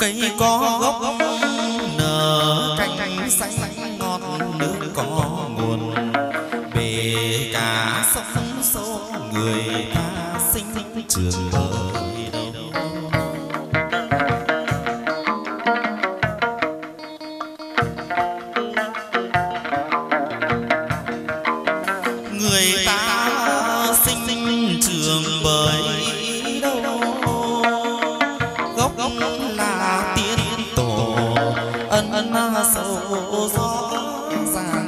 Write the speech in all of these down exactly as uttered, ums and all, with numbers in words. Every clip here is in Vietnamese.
cây có gốc nở cành xanh ngọt nước có nguồn bể cả sông sâu người ta sinh trường bơi đâu. Người ta sinh trường bơi đâu gốc là tiên tổ ân ân sâu rõ ràng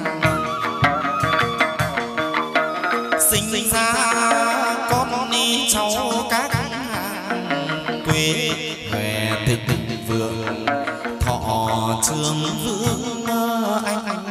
sinh ra con đi cháu các hàng quê về thực vượng thọ trường vương anh anh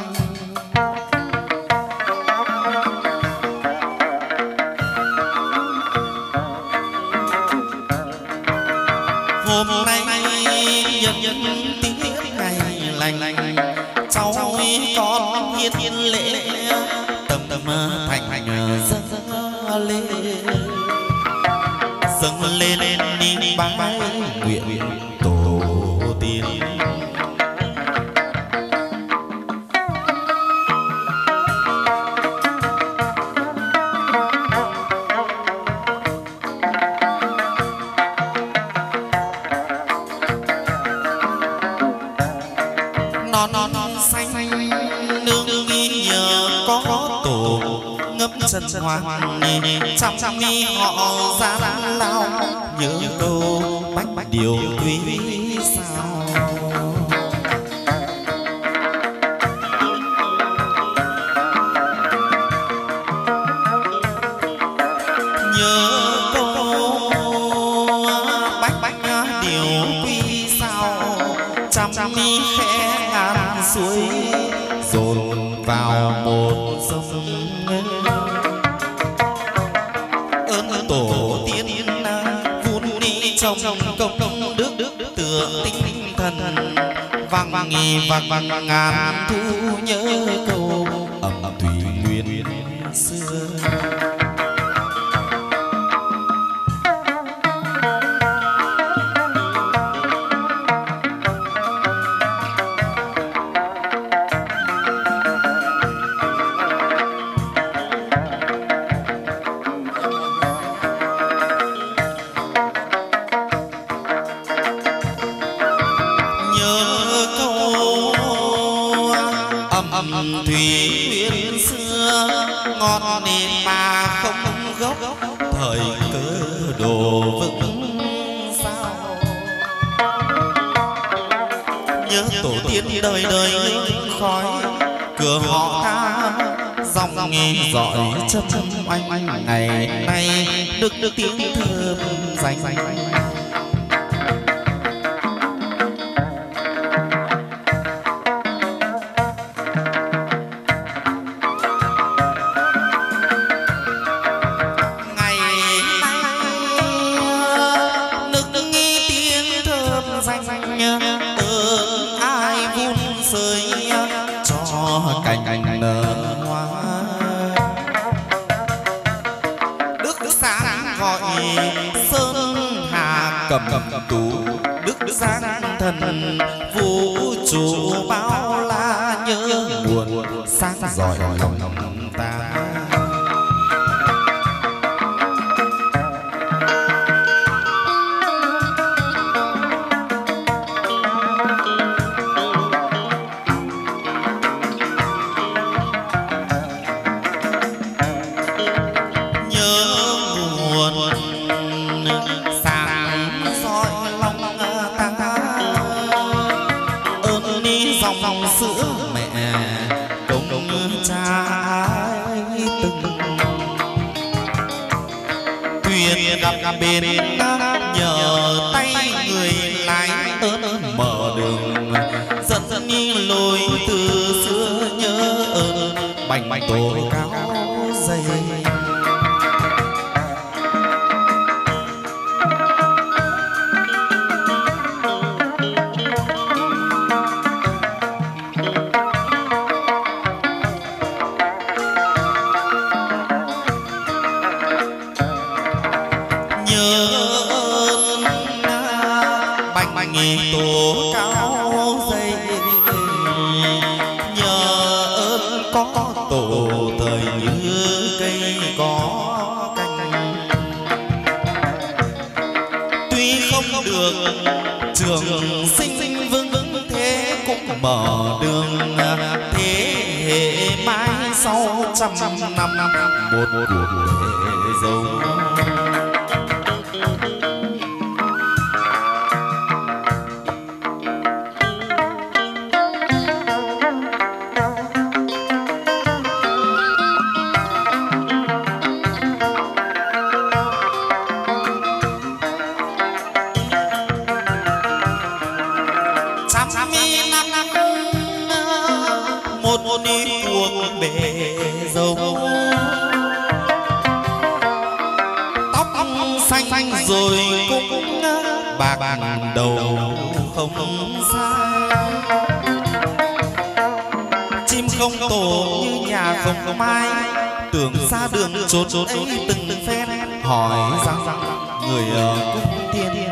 hôm nay nhân nhân tiết ngày lành lành cháu con hiến hiến lễ tầm tầm thành thành dâng lên dâng lên đi bái nguyện tổ tiên. Non non xanh nương nghi nhờ có tổ ngấp chân hoàng trăm trăm nghi họ ra lao nhớ câu bách bách điều quý sao nhớ câu bách bách điều quý sao trăm trăm nghi khẽ ngàn suối dồn vào một sông ơn tổ tiên vun đi trong công công đức đức tựa tinh thần vang nghi vang vang ngàn thu nhớ câu ẩm thủy nguyên xưa. Ẩm thủy nguyên xưa ngon nên mà không gốc thời cơ đồ vững sao nhớ tổ tiên đời đời khói cửa họ ta dòng nghe dọi châm anh anh ngày nay được được tiếng thơm danh ai vun sơi cho cành cành nở hoa đức sáng gọi sơn hà cầm cầm tú đức giang thần vũ trụ bao la nhớ buồn sáng giỏi lòng ta. Dòng sữa mẹ công cha từng thuyền gặp bên nhờ tay người lái ơn mở đường dẫn dẫn lối từ xưa nhớ ơn bành bành tổ cao dày. Nhớ ơn bành bành tổ cao dày, nhờ ơn có tổ thời như cây có cành. Tuy không được trường sinh vững vững thế cũng mở đường thế hệ mãi sau trăm năm một cuộc hệ dấu. Rồi cũng bạc đầu không xa, chim không tổ như nhà không mai, tưởng xa đường trốn trốn ấy từng phen hỏi rằng người ở cung thiên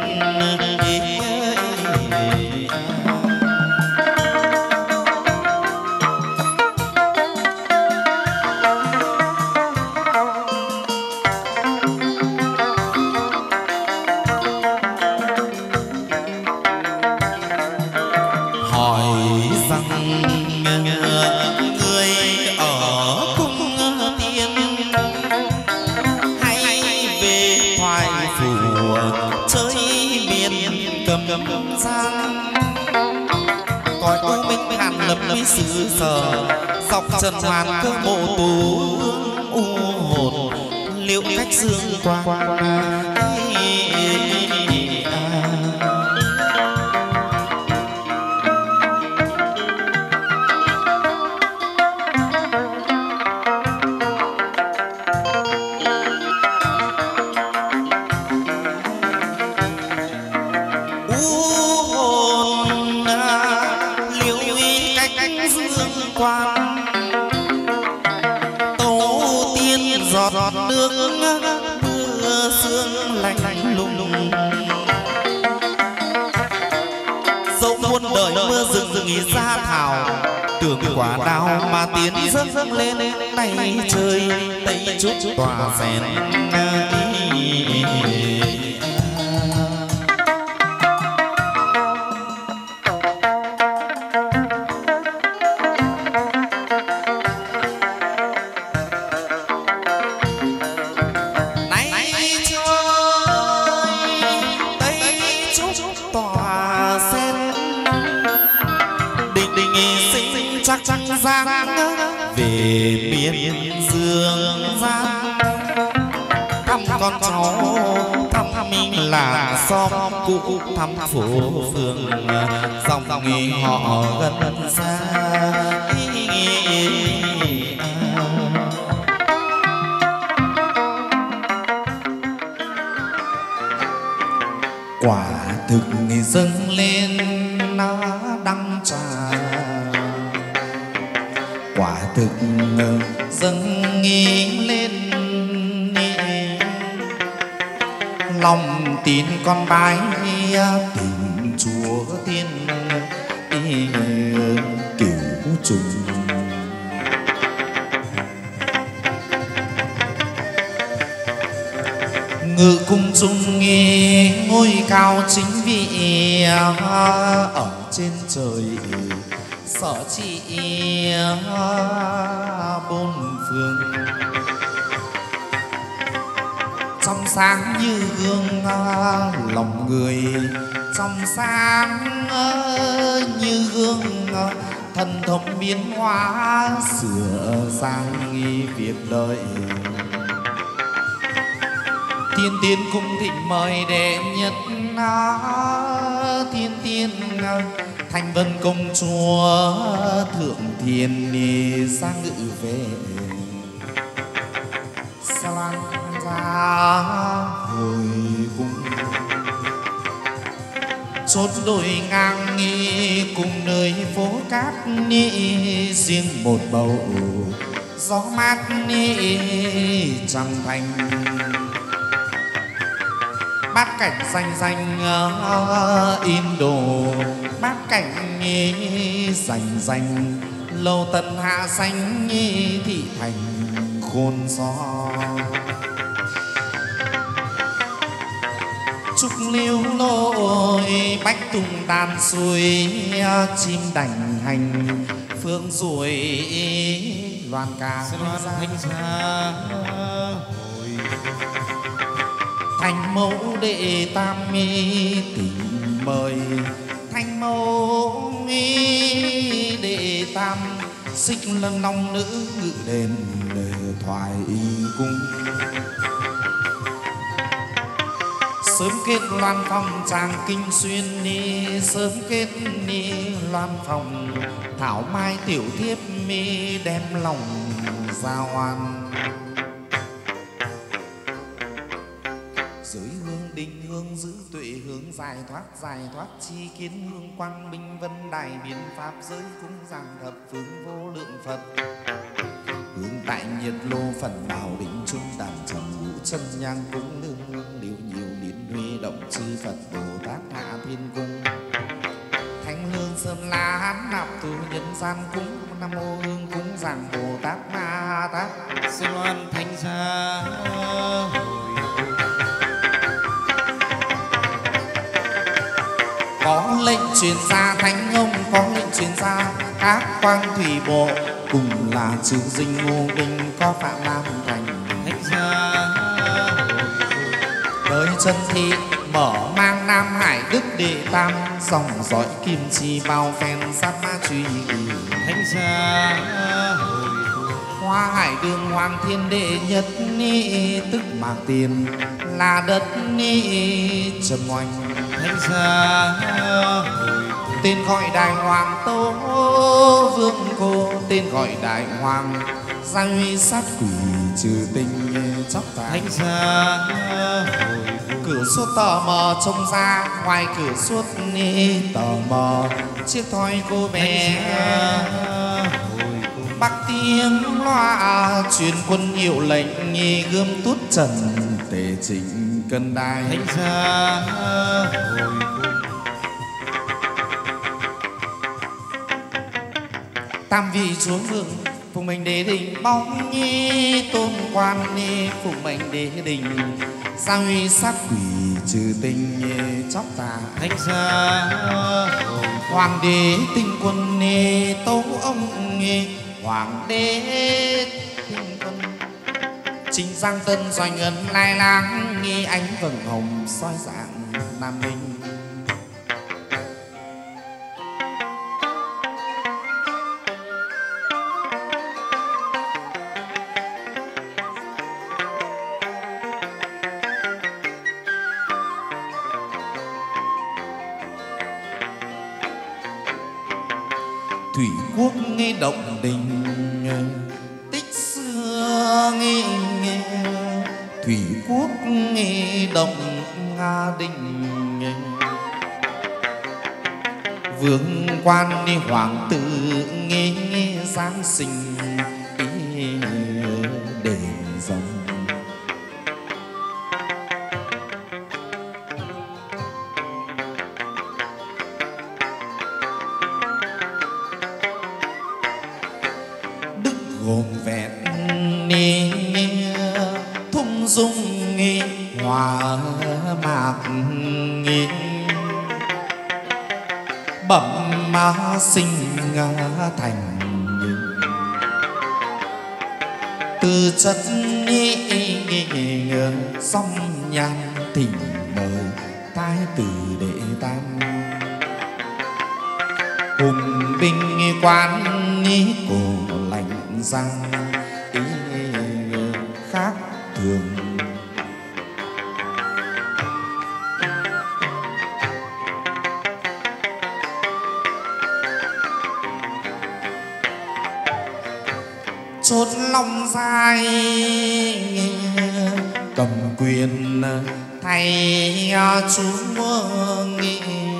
xứ sở dọc trần hoàn cơ mộ tù u hồn liệu cách dương quang. Ra thảo tưởng quả đào mà tiến dâng dâng lên tay trời tay chút tỏa rèn. Về miền dương gian thăm con cháu, thăm mình là xóm cũ, thăm phố phường dòng dòng họ gần xa. Quả thực dâng lên đăng trà, quả thực dâng nghi lên lòng tin con bái tình Chúa Thiên cửu trùng. Ngự cung trung nghi ngôi cao chính vị ở trên trời, sở trị bốn phương, trong sáng như gương lòng người, trong sáng như gương thần thông biến hóa, sửa sang việc đời. Thiên tiên cung thịnh mời đệ nhất thiên tiên Thanh Vân công chúa thượng thiên đi sang ngự về, sao lan ra hồi cung chốt đồi ngang nghi cùng nơi phố cát ni, riêng một bầu gió mát ni chẳng thành. bát cảnh danh danh uh, in đồ, bát cảnh danh danh lâu tân hạ xanh thị thành khôn gió. Trúc liễu lội bách tùng đàn suối, chim đành hành phương ruồi loan ca loan thanh xa hồi. Thành mẫu đệ tam tình mời, thành mẫu đệ tam xích lân long nữ ngự đền thoại cung. Sớm kết loan phòng chàng kinh xuyên ni, sớm kết ni loan phòng thảo mai tiểu thiếp mi đem lòng giao oan. Giới hương đinh hương giữ tuệ hướng dài thoát dài thoát chi kiến hương quang minh vân đài biến pháp giới cung giảng thập phương vô lượng Phật. Hướng tại nhiệt lô phần bảo định trung đàn trầm ngũ chân nhang cúng lương hương điều nhiều điển huy động chư Phật Bồ Tát hạ thiên cung. Thánh hương sơn la hán nạp tu nhân gian cúng nam mô hương cúng giảng Bồ Tát Ma Tát. Sơn loan thanh xa hồi. Có lệnh truyền ra thánh ông, có lệnh truyền ra các quang thủy bộ, cùng là chư dinh ngô binh có phạm nam thành. Thanh xa tới chân thị mở mang Nam Hải đức đệ tam, dòng dõi kim chi bao phen sát ma truy. Thanh xa Hoa hải đường hoàng thiên đệ nhất ni, tức mạc tiền là đất ni trầm oanh. Thanh xa tên gọi đại hoàng tố vương cô, tên gọi đại hoàng gia huy sát quỷ trừ tinh chóc tài. Thanh xa cửa suốt tò mò trông ra, ngoài cửa suốt ni tò mò chiếc thoi cô bé. Bắc tiếng loa truyền quân hiệu lệnh, nhi gươm tút trần tề chỉnh cân đai. Thanh xa tam vị chúa vương phụng mệnh đế đình, bóng nhi tôn quan ni phụng mệnh đế đình, gia huy sát quỷ trừ tinh chóc tà. Thanh xa hoàng đế tinh quân ni tấu ông ni, hoàng đế tinh quân chính giang tân doanh ấn lai lang, nghi ánh vầng hồng soi dạng nam minh. Thủy quốc nghe động đình tích xưa nghe, nghe. Thủy quốc nghe động nga đình nghe. Vương quan đi hoàng tử nghe, nghe giáng sinh đền rồng. Gồm vẹn ni thung dung nghi hòa mạc nghi, bẩm ma sinh thành từ chất ni song nhan thỉnh mời thái tử đệ tam. Hùng binh quan ni cổ lạnh răng ý khác thường. Chốt long dài cầm quyền thay chúa nghị,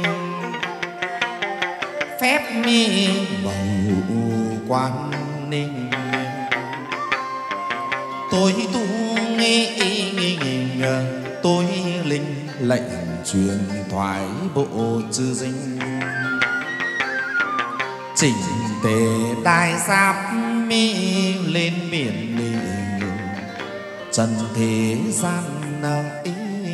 phép mi bầu quan ninh. Tôi tu nghi tôi linh lệnh truyền thoại bộ chư dinh. Chỉnh tề đai giáp mi lên biển lì trần thế gian ý.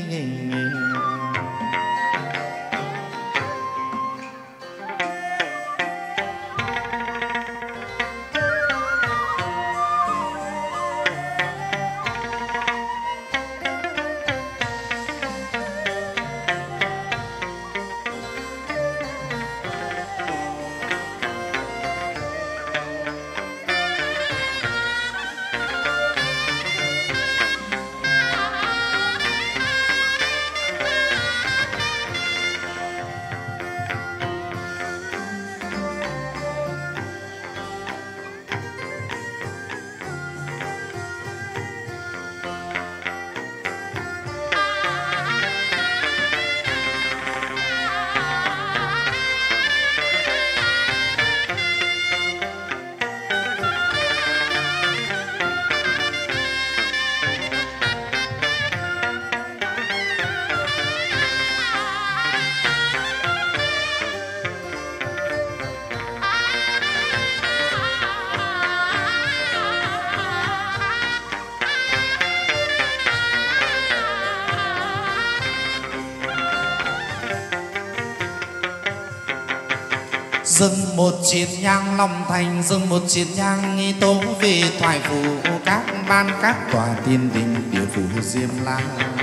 Dâng một chiến nhang lòng thành, dâng một chiến nhang nghi tố về thoại phủ các ban các tòa tiên đình địa phủ Diêm La.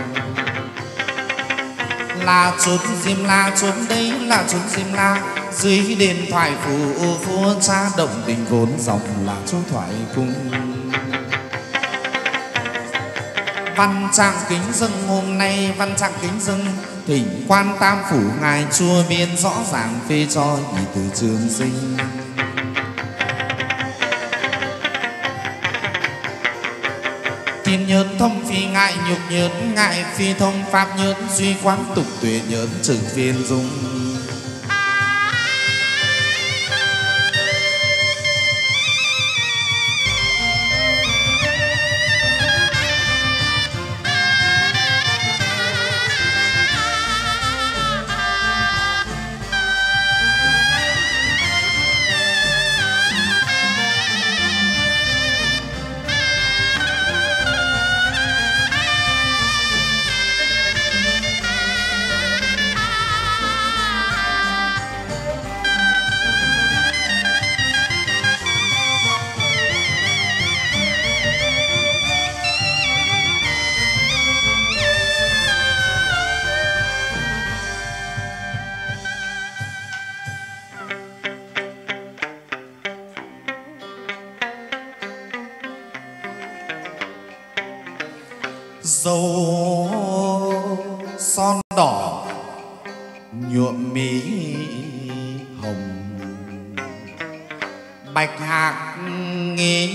Là chốn Diêm La, chốn đây là chốn Diêm La. Dưới đền thoại phủ vua cha động đình vốn dòng là chỗ thoại cung. Văn trạng kính dâng hôm nay, văn trạng kính dâng thỉnh quan tam phủ ngài chua biên rõ ràng phê cho ý từ trường sinh. Thiên nhớn thông phi ngại nhục nhớn, ngại phi thông pháp nhớn, duy quán tục tuệ nhớn trực viên dung. Dầu son đỏ nhuộm mí hồng, bạch hạc nghe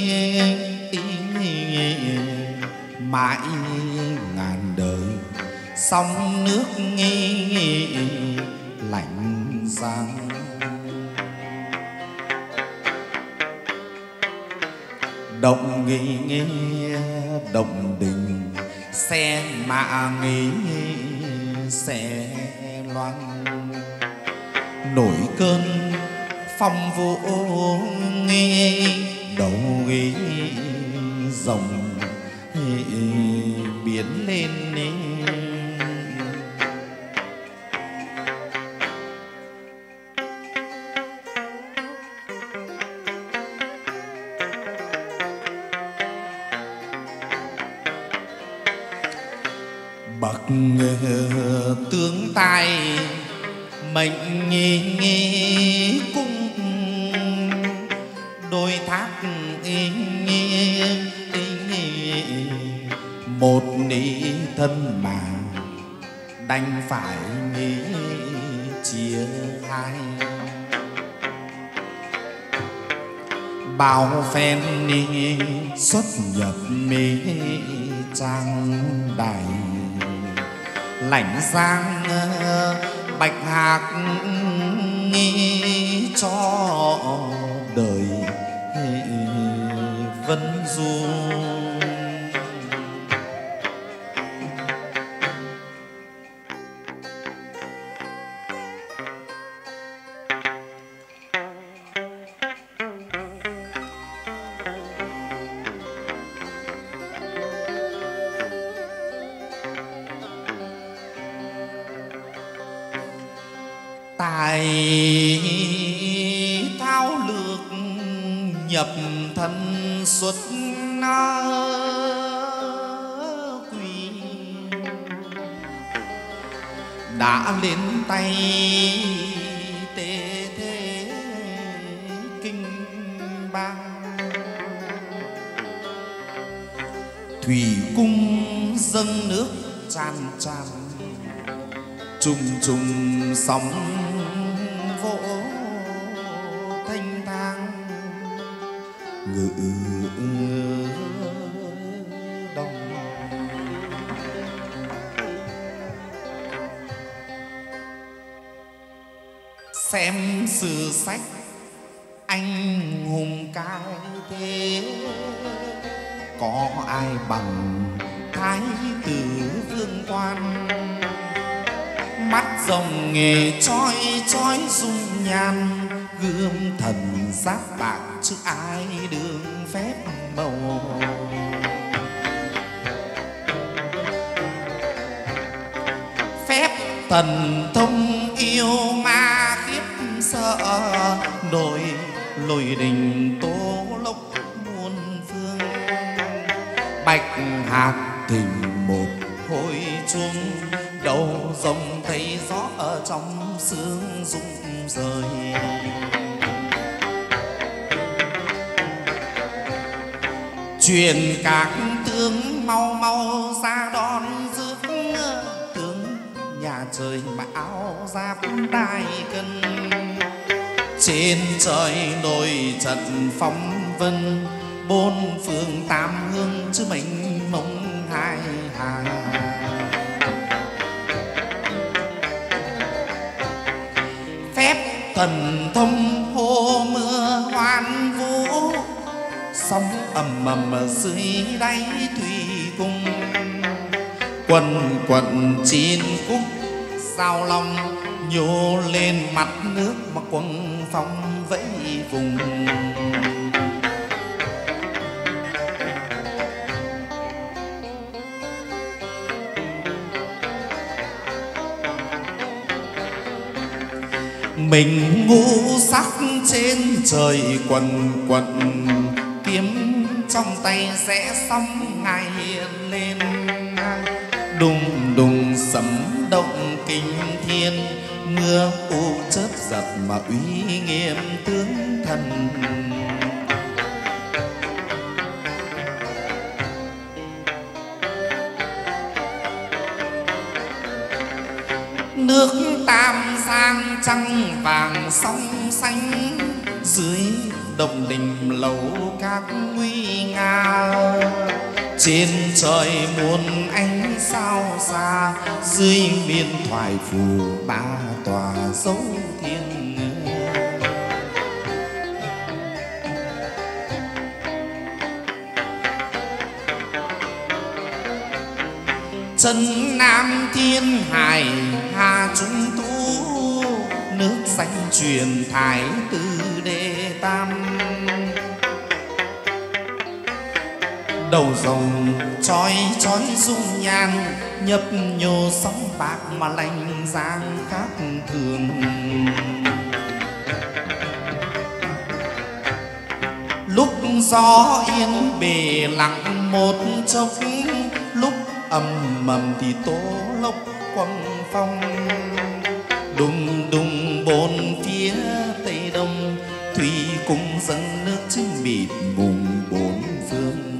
mãi ngàn đời, sóng nước nghe lạnh giang. Động nghe nghe động đình, xe mạ nghĩ xe loan. Nổi cơn phong vũ nghe đầu nghĩ rồng biến lên. Bậc tướng tài mệnh nghi nghi cung, đôi thác ý, ý, ý, một ý thân mà đành phải nghĩ chia hai. Bao phen đi xuất nhập mỹ trang đài, lãnh giang bạch hạc nghi cho đời vân du. tài thao lược nhập thân xuất na quỳ đã lên tay tê thế kinh bang thủy cung dâng nước tràn tràn trùng trùng sóng vỗ thanh thang ngự đông xem sử sách anh hùng cái thế có ai bằng thái tử Vương Quan mắt rồng nghề chói chói dung nhan gươm thần giáp bạc chứ ai đường phép màu phép thần thông yêu ma khiếp sợ đồi lôi đình tố lốc muôn phương bạch hạc thình một hồi chuông đầu rồng thấy gió ở trong sương rung rời truyền các tướng mau mau ra đón rước tướng nhà trời mà áo giáp đai cân trên trời nổi trận phong vân bốn phương tám hương chứ mình mông hai hà phép thần thông hô mưa hoan vũ sóng ầm ầm dưới đáy thủy cung quần quần chín cúc sao long nhô lên mặt nước mà quần phong vẫy vùng mình ngũ sắc trên trời quần quần kiếm trong tay sẽ xong ngài hiện lên đùng đùng sấm động kinh thiên mưa u chớp giật mà uy nghiêm tướng thần nước Tam Giang trăng vàng sóng xanh dưới đồng đình lầu các nguy nga trên trời muôn ánh sao xa dưới miền thoại phù ba tòa dấu thiên chân Nam Thiên Hải Hà Trung Tú nước danh truyền thái tử Đệ Tam đầu rồng chói chói dung nhan nhấp nhô sóng bạc mà lành giang khác thường lúc gió yên bề lặng một chốc lúc ầm ầm thì tố lốc quăng phong đùng đùng bốn phía tây đông thủy cung dâng nước chứ mịt mùng bốn phương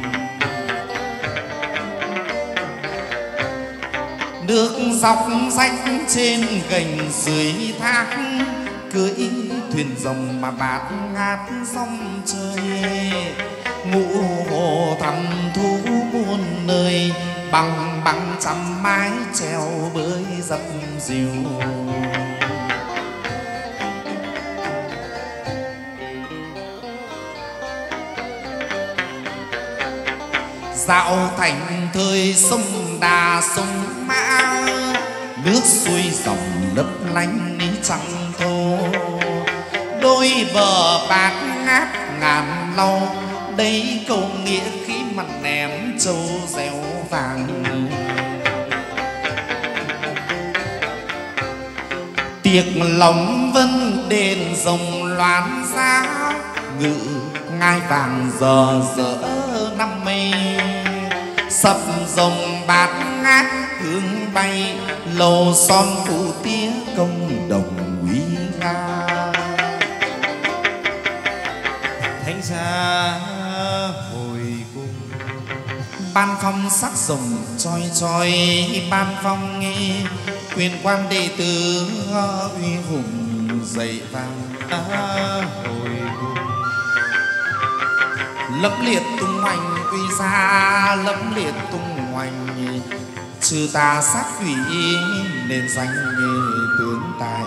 nước dọc rách trên gành dưới thác cưỡi thuyền rồng mà bạt ngát sông trời ngũ hồ thăm thú muôn nơi bằng bằng trăm mái treo bơi dập dìu dạo thành thời sông Đà sông Mã nước xuôi dòng lấp lánh ní trăng thô đôi bờ bát ngát ngàn lâu đây câu nghĩa khi mặt ném châu réo vàng Việc lòng vân đền rồng loan giá, ngự ngai vàng giờ dỡ năm mây. Sập rồng bát ngát hương bay, lầu son phủ tía công đồng quý nga. Thánh giá hồi cung, ban phong sắc rồng choi choi, ban phong nghe quyền quan đệ tử uy hùng dậy vang. hồi cung, Lẫm liệt tung hoành uy ra, lẫm liệt tung hoành trừ tà sát quỷ, nên danh tướng tài.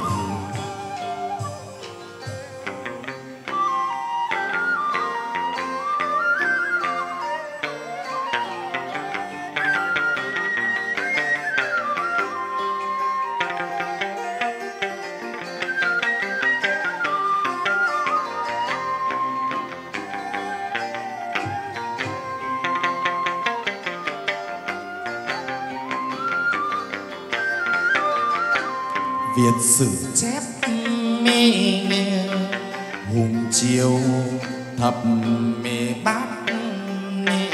Việt sử chép mê hùng triều thập mê bát nê,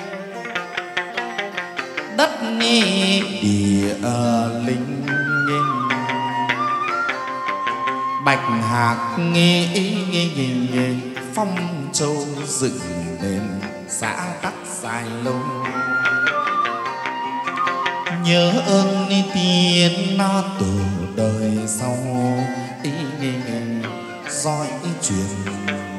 đất nê địa linh nghênh, bạch hạc nghe nghe nghe nghe phong châu dựng đền xã tắc dài lâu. Nhớ ơn tiên na tổ đời sau ý dõi truyền.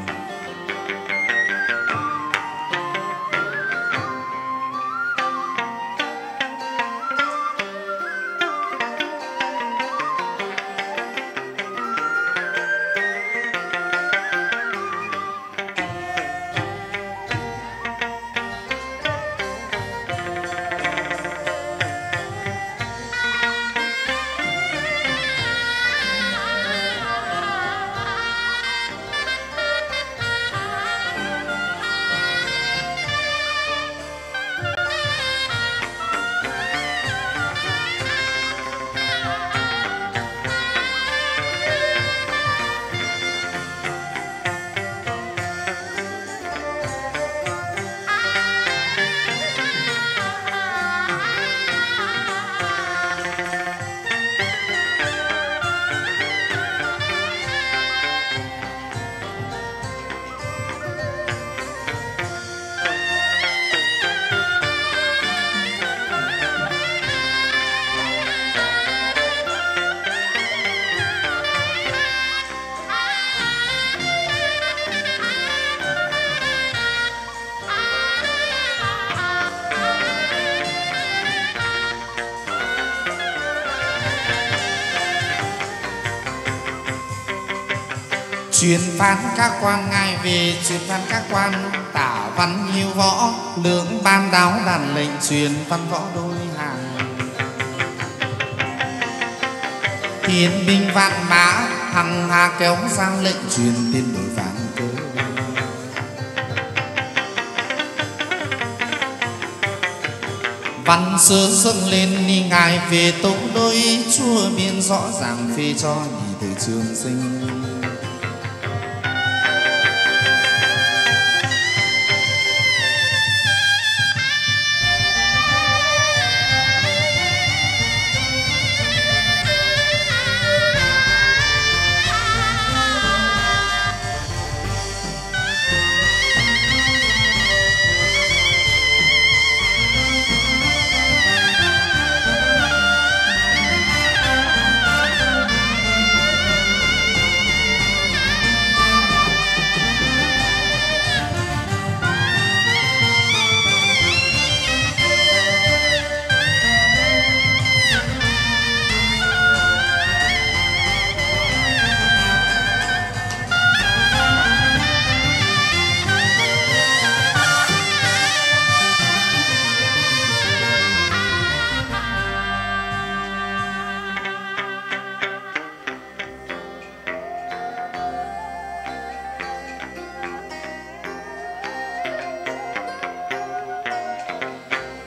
Truyền phán các quan ngài về, truyền phán các quan tả văn hiếu võ, lưỡng ban đáo đàn lệnh truyền văn võ đôi hàng. Thiên binh vạn mã hằng hà kéo sang lệnh truyền tiên đổi phán cơ. Văn sớ dâng lên ni ngài về tấu đôi, chúa miên rõ ràng phê cho nhị từ trường sinh.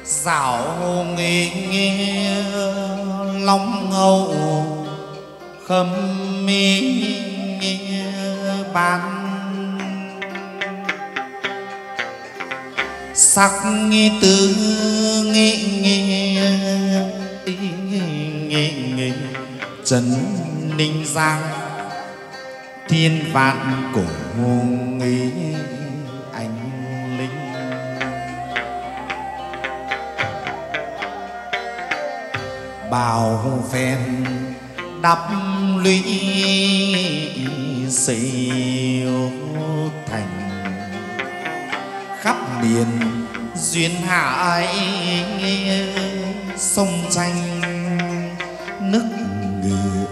Dạo nghề nghe long ngầu khâm mi ban sắc nghi tư nghi nghi nghi nghi trấn ninh giang thiên vạn cổ nghi anh linh bào phen đắp lũy xây thành khắp miền duyên hải sông tranh nước ngự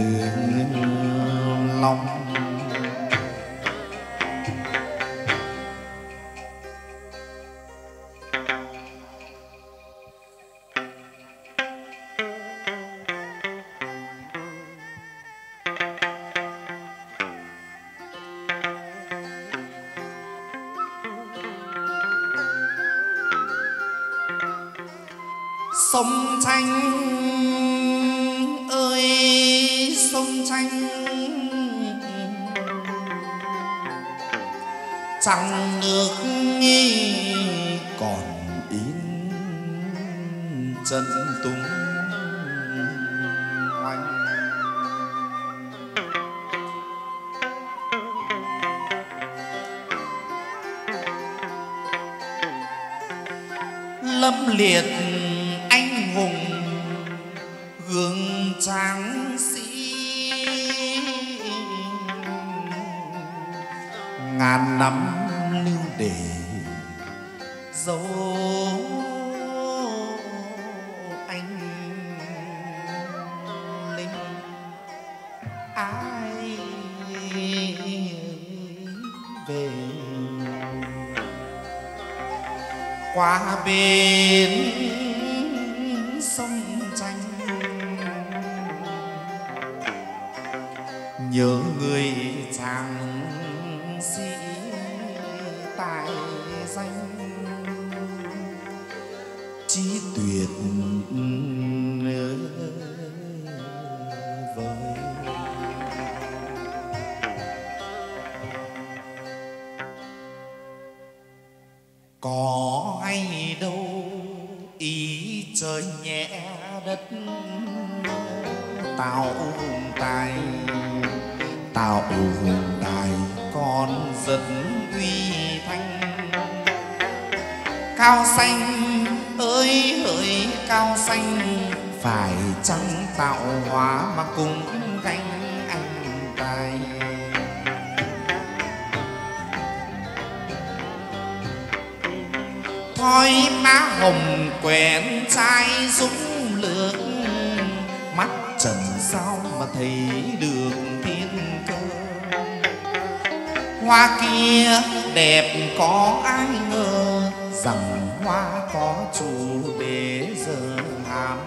long sông tranh ơi sông tranh trăng nước nghi còn in chân tung oanh lâm liệt anh hùng gương tráng sĩ ngàn năm lưu để dấu anh linh ai về qua bên sông tranh nhớ người chàng sĩ tài danh trí tuyệt vời có hay đâu ý trời nhẹ đất tạo hùng tài tạo hùng tài con dân uy thanh cao xanh ơi hỡi cao xanh phải chăng tạo hóa mà cùng gánh anh tài thoi má hồng quen trai dũng lượng mắt trần sao mà thấy được thiên cơ hoa kia đẹp có ai ngờ rằng hoa có chủ để giờ hàm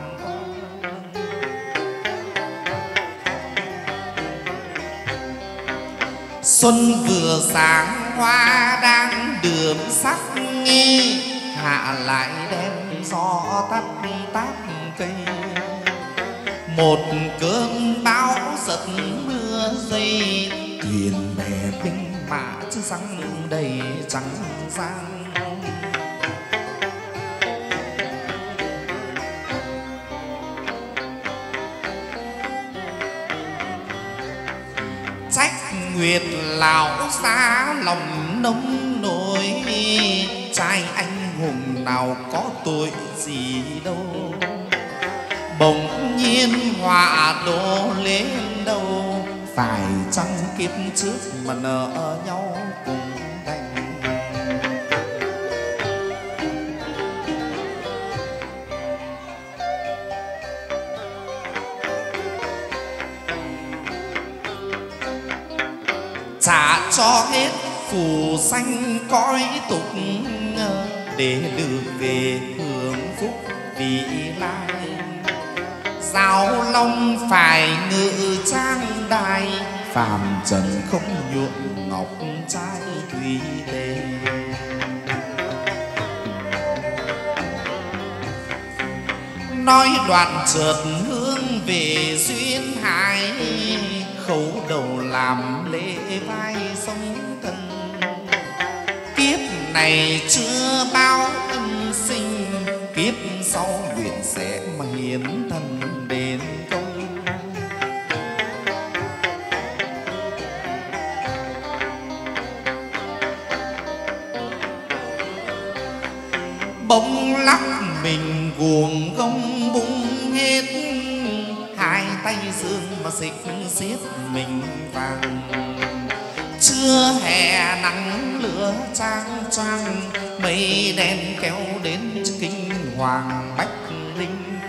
xuân vừa sáng hoa đang đượm sắc nghi hạ lại đem gió tắt táp cây một cơn bão giật mưa dây thuyền bè binh mã chứ răng đầy trắng giang trách nguyệt lão xa lòng nông nổi trai anh hùng nào có tội gì đâu bỗng nhiên họa đổ lên đâu phải chăng kiếp trước mà nợ nhau cùng đành trả cho hết phù sanh cõi tục để được về hưởng phúc vị lai Giao long phải ngự trang đài phàm trần không nhuộm ngọc trai thủy tề. Nói đoạn chợt hướng về duyên hải, khấu đầu làm lễ vai sống thân. Kiếp này chưa bao ân sinh, kiếp sau nguyện sẽ mà hiến thân đền công. Bỗng lắc mình guồng gông bung hết, hai tay dương mà xích xiết mình vàng. Chưa hè nắng lửa trang trang, mây đen kéo đến kinh hoàng bách linh.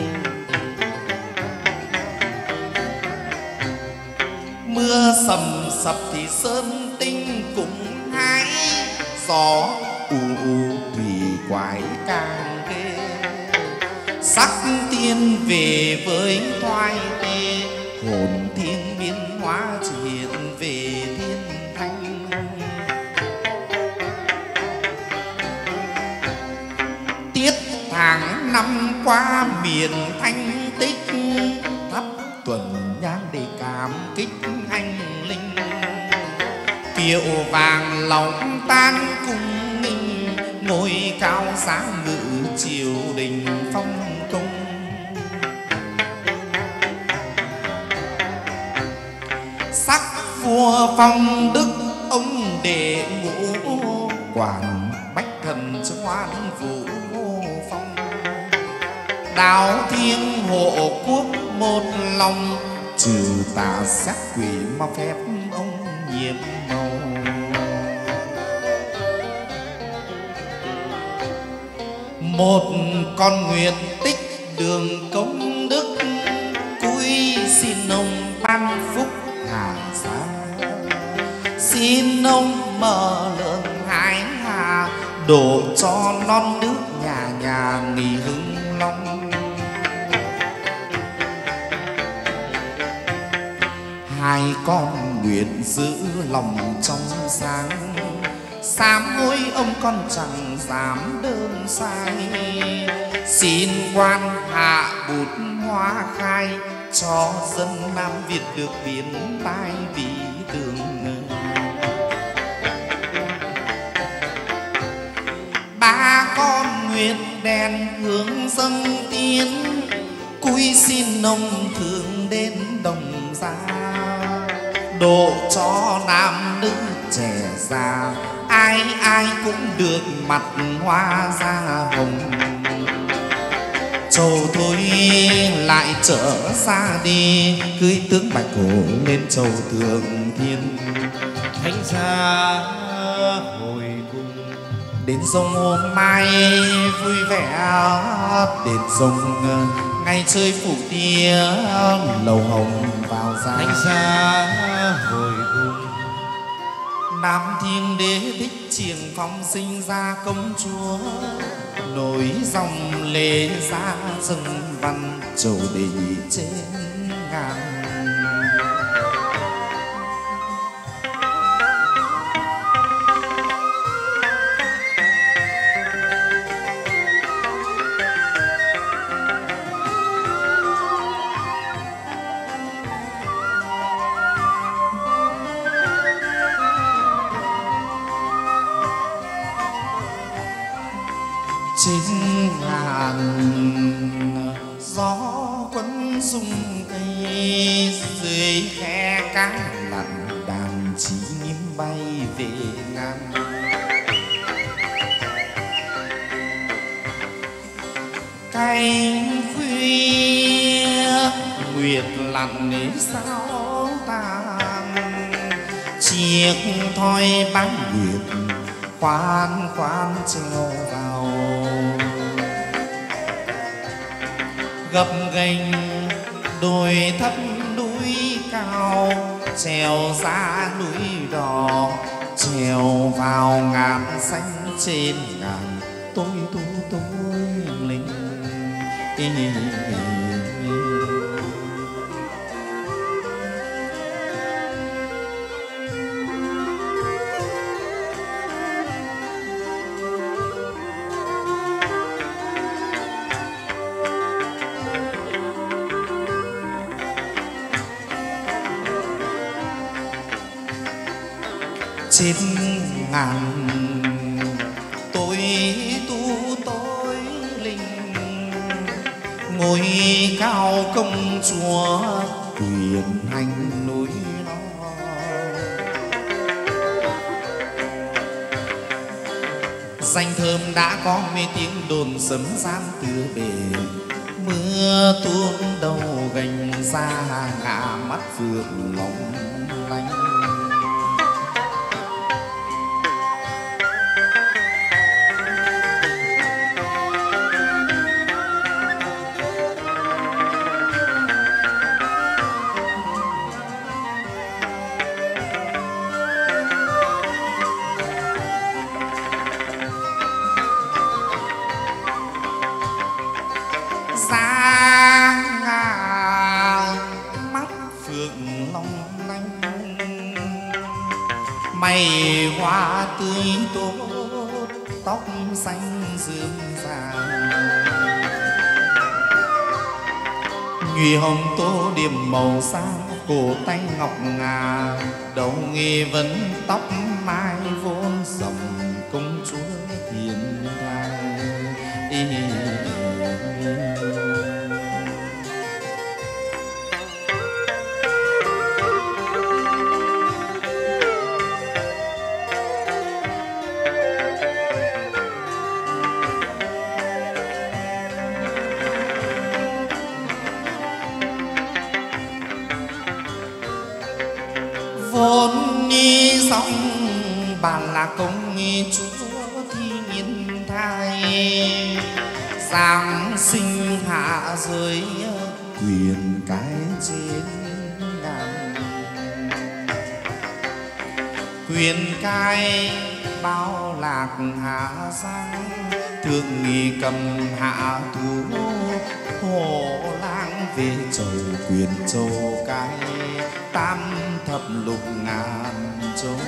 Mưa sầm sập thì sơn tinh cũng hái, gió u u thủy quái càng ghê. Sắc tiên về với thoại tê, hồn thiên biến hóa chỉ hiện về thiên thanh. Tiết tháng năm qua miền thanh tích, thắp tuần nhang để cảm kích anh linh. Kiệu vàng lòng tan cung nghinh, ngôi cao sáng ngự triều đình phong công. Sắc vua phong đức ông đệ ngũ, quản bách thần choan vũ phong. Đào thiên hộ quốc một lòng, trừ tà sát quỷ mà phép ông nhiệm màu. Một con nguyện tích đường công đức, cúi xin ông ban phúc hà giá. Xin ông mở lượng hải hà, đổ cho non nước nhà nhà nghỉ hưng long. Hai con nguyện giữ lòng trong sáng, sám hối ông con chẳng dám đơn sai. Xin quan hạ bút hoa khai, cho dân Nam Việt được biến tai vì tường. Ba con nguyện đèn hướng dâng tiến, cúi xin ông thường đến đồng gia. Độ cho nam nữ trẻ già, ai ai cũng được mặt hoa da hồng. Trầu thôi lại trở ra đi, cưới tướng bạch hổ lên trầu thượng thiên. Thánh gia hồi cung, đến sông hôm mai vui vẻ, đến sông ngày chơi phủ tia lầu hồng vào ra. thánh gia hồi cung, Nam Thiên Đế thích triềng phong sinh ra công chúa, nối dòng lễ ra dân văn trầu đề nhị trên ngàn. Trên ngàn gió quấn rung cây, dưới khe cá lặn đàn chim bay về ngàn. Cánh khuya nguyệt lặn đến sao tàn, chiếc thoi bán nguyệt khoan khoan treo vào. Gập ghềnh đồi thấp núi cao, trèo ra núi đỏ, trèo vào ngàn xanh trên ngàn tối tối tối linh. trên ngàn tôi tu tối linh ngôi cao công chúa quyền hành núi nó danh thơm đã có mê tiếng đồn sấm gian từ bể mưa tuôn đầu gành ra ngả mắt phượng long lanh mây hoa tươi tốt tóc xanh dương vàng nhụy hồng tô điểm màu sang cổ tay ngọc ngà đầu nghi vấn tóc mai vốn dòng công chúa thiên thai vốn ni song bà là công nghi chúa thi nhiên thai giáng sinh hạ giới quyền cái trên ngàn quyền cái bao lạc hạ sang thương nghi cầm hạ thú hồ lang về châu quyền châu cái tam thập lục ngàn châu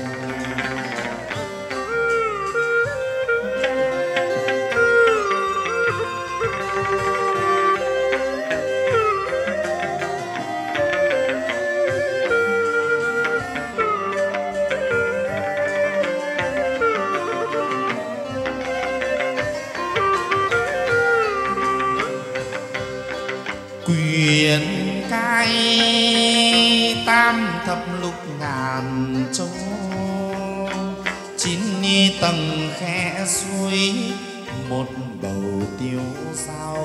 quyền cái tam thập lục ngàn châu chín tầng khe suối một bầu tiêu sao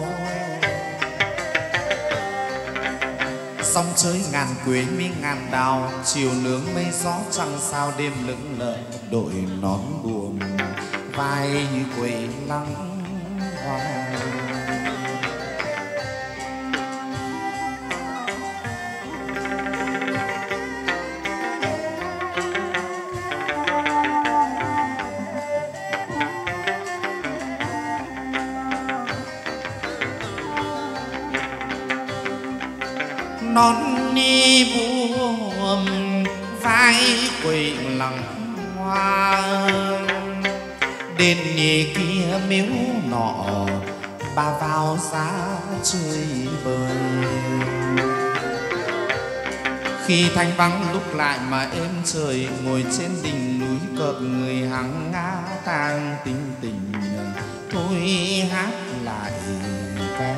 sông chơi ngàn quế mi ngàn đào chiều nướng mây gió trăng sao đêm lững lờ đội nón buồn vai quầy lăng hoa non ni buồm vai quầy lăng hoa đền nhì kia miếu nọ bà vào giá chơi bời khi thanh vắng lúc lại mà êm trời ngồi trên đỉnh núi cợt người hàng ngã tang tình tình thôi hát lại ca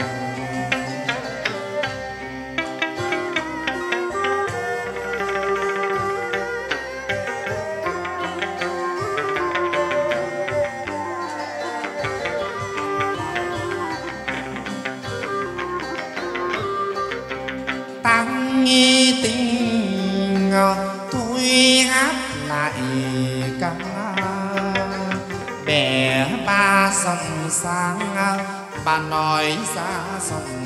tăng nghi tình tôi hát lại ca bẻ ba dòng sáng bà nói ra dòng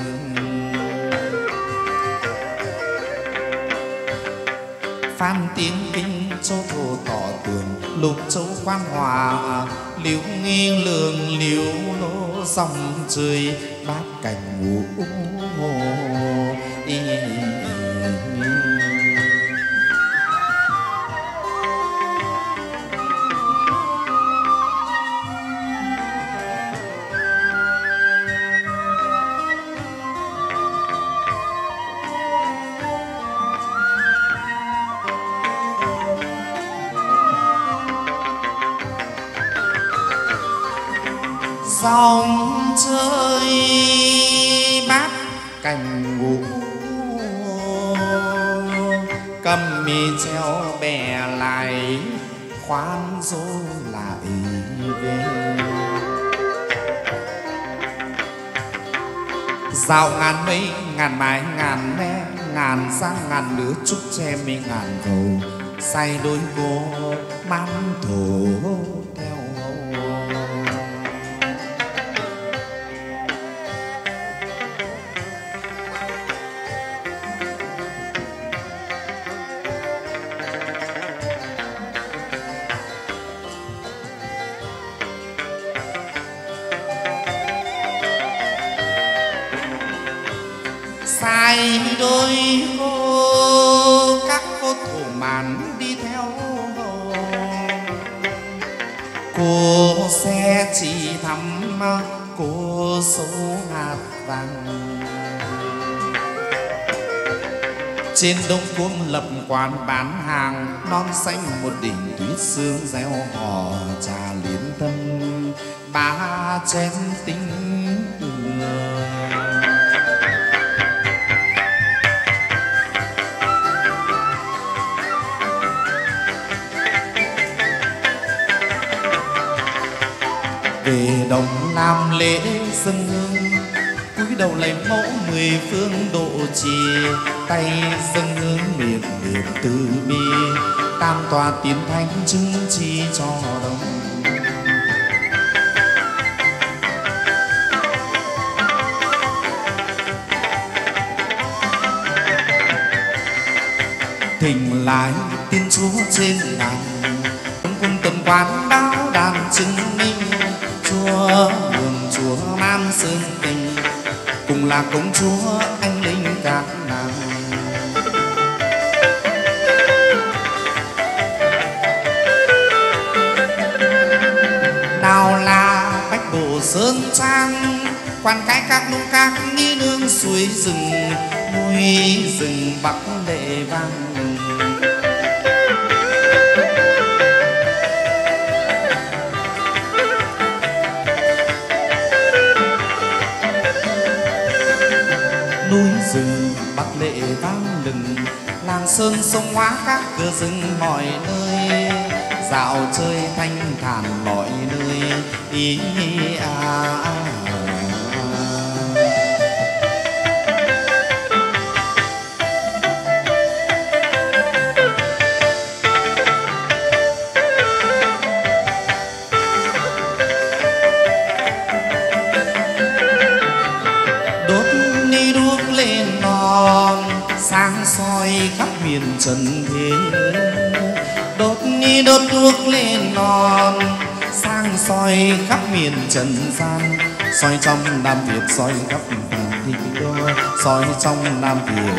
phan tiến kinh châu thổ tỏ tường lục châu quan hòa liễu nghi lường liễu lô dòng trời bát cảnh ngũ dòng chơi bát cành ngủ cầm mi treo bè lại khoan dỗ lại về dạo ngàn mây ngàn mái ngàn me ngàn sang ngàn lứa trúc che mi ngàn cầu say đôi cô man thổ theo sai đôi cô các cô thủ màn đi theo cô sẽ chỉ thăm cô số hạt vàng trên đông cung lập quán bán hàng non xanh một đỉnh tuyết sương gieo hò trà liên tâm ba chén tinh về đồng làm lễ dâng hương cúi đầu lấy mẫu mười phương độ trì tay dâng hương miệng niệm từ bi tam tòa tiến thánh chứng chi cho đồng thỉnh lại tiên chúa trên ngàn cung tầm quán đáo đàn chứng minh chúa đường chúa nam sơn tình cùng là công chúa anh linh các nàng nào là bách bộ sơn trang quan cái các nung các nghi nương suối rừng núi rừng bắc lệ vang núi rừng bắc lệ vang lừng làng sơn sông hóa các cửa rừng mọi nơi dạo chơi thanh thản mọi nơi ý à, à, à. Sáng soi khắp miền trần thế đốt ni đốt thuốc lên non sang soi khắp miền trần gian soi trong Nam Việt soi khắp toàn thị đô soi trong Nam Việt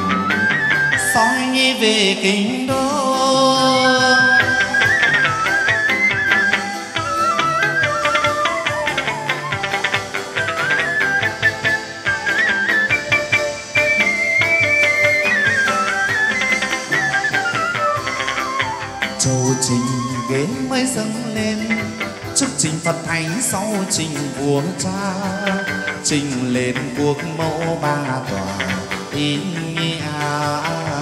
soi về kinh đô châu trình ghế mới dâng lên trước trình Phật thánh sau trình vua cha trình lên quốc mẫu ba tòa ý à.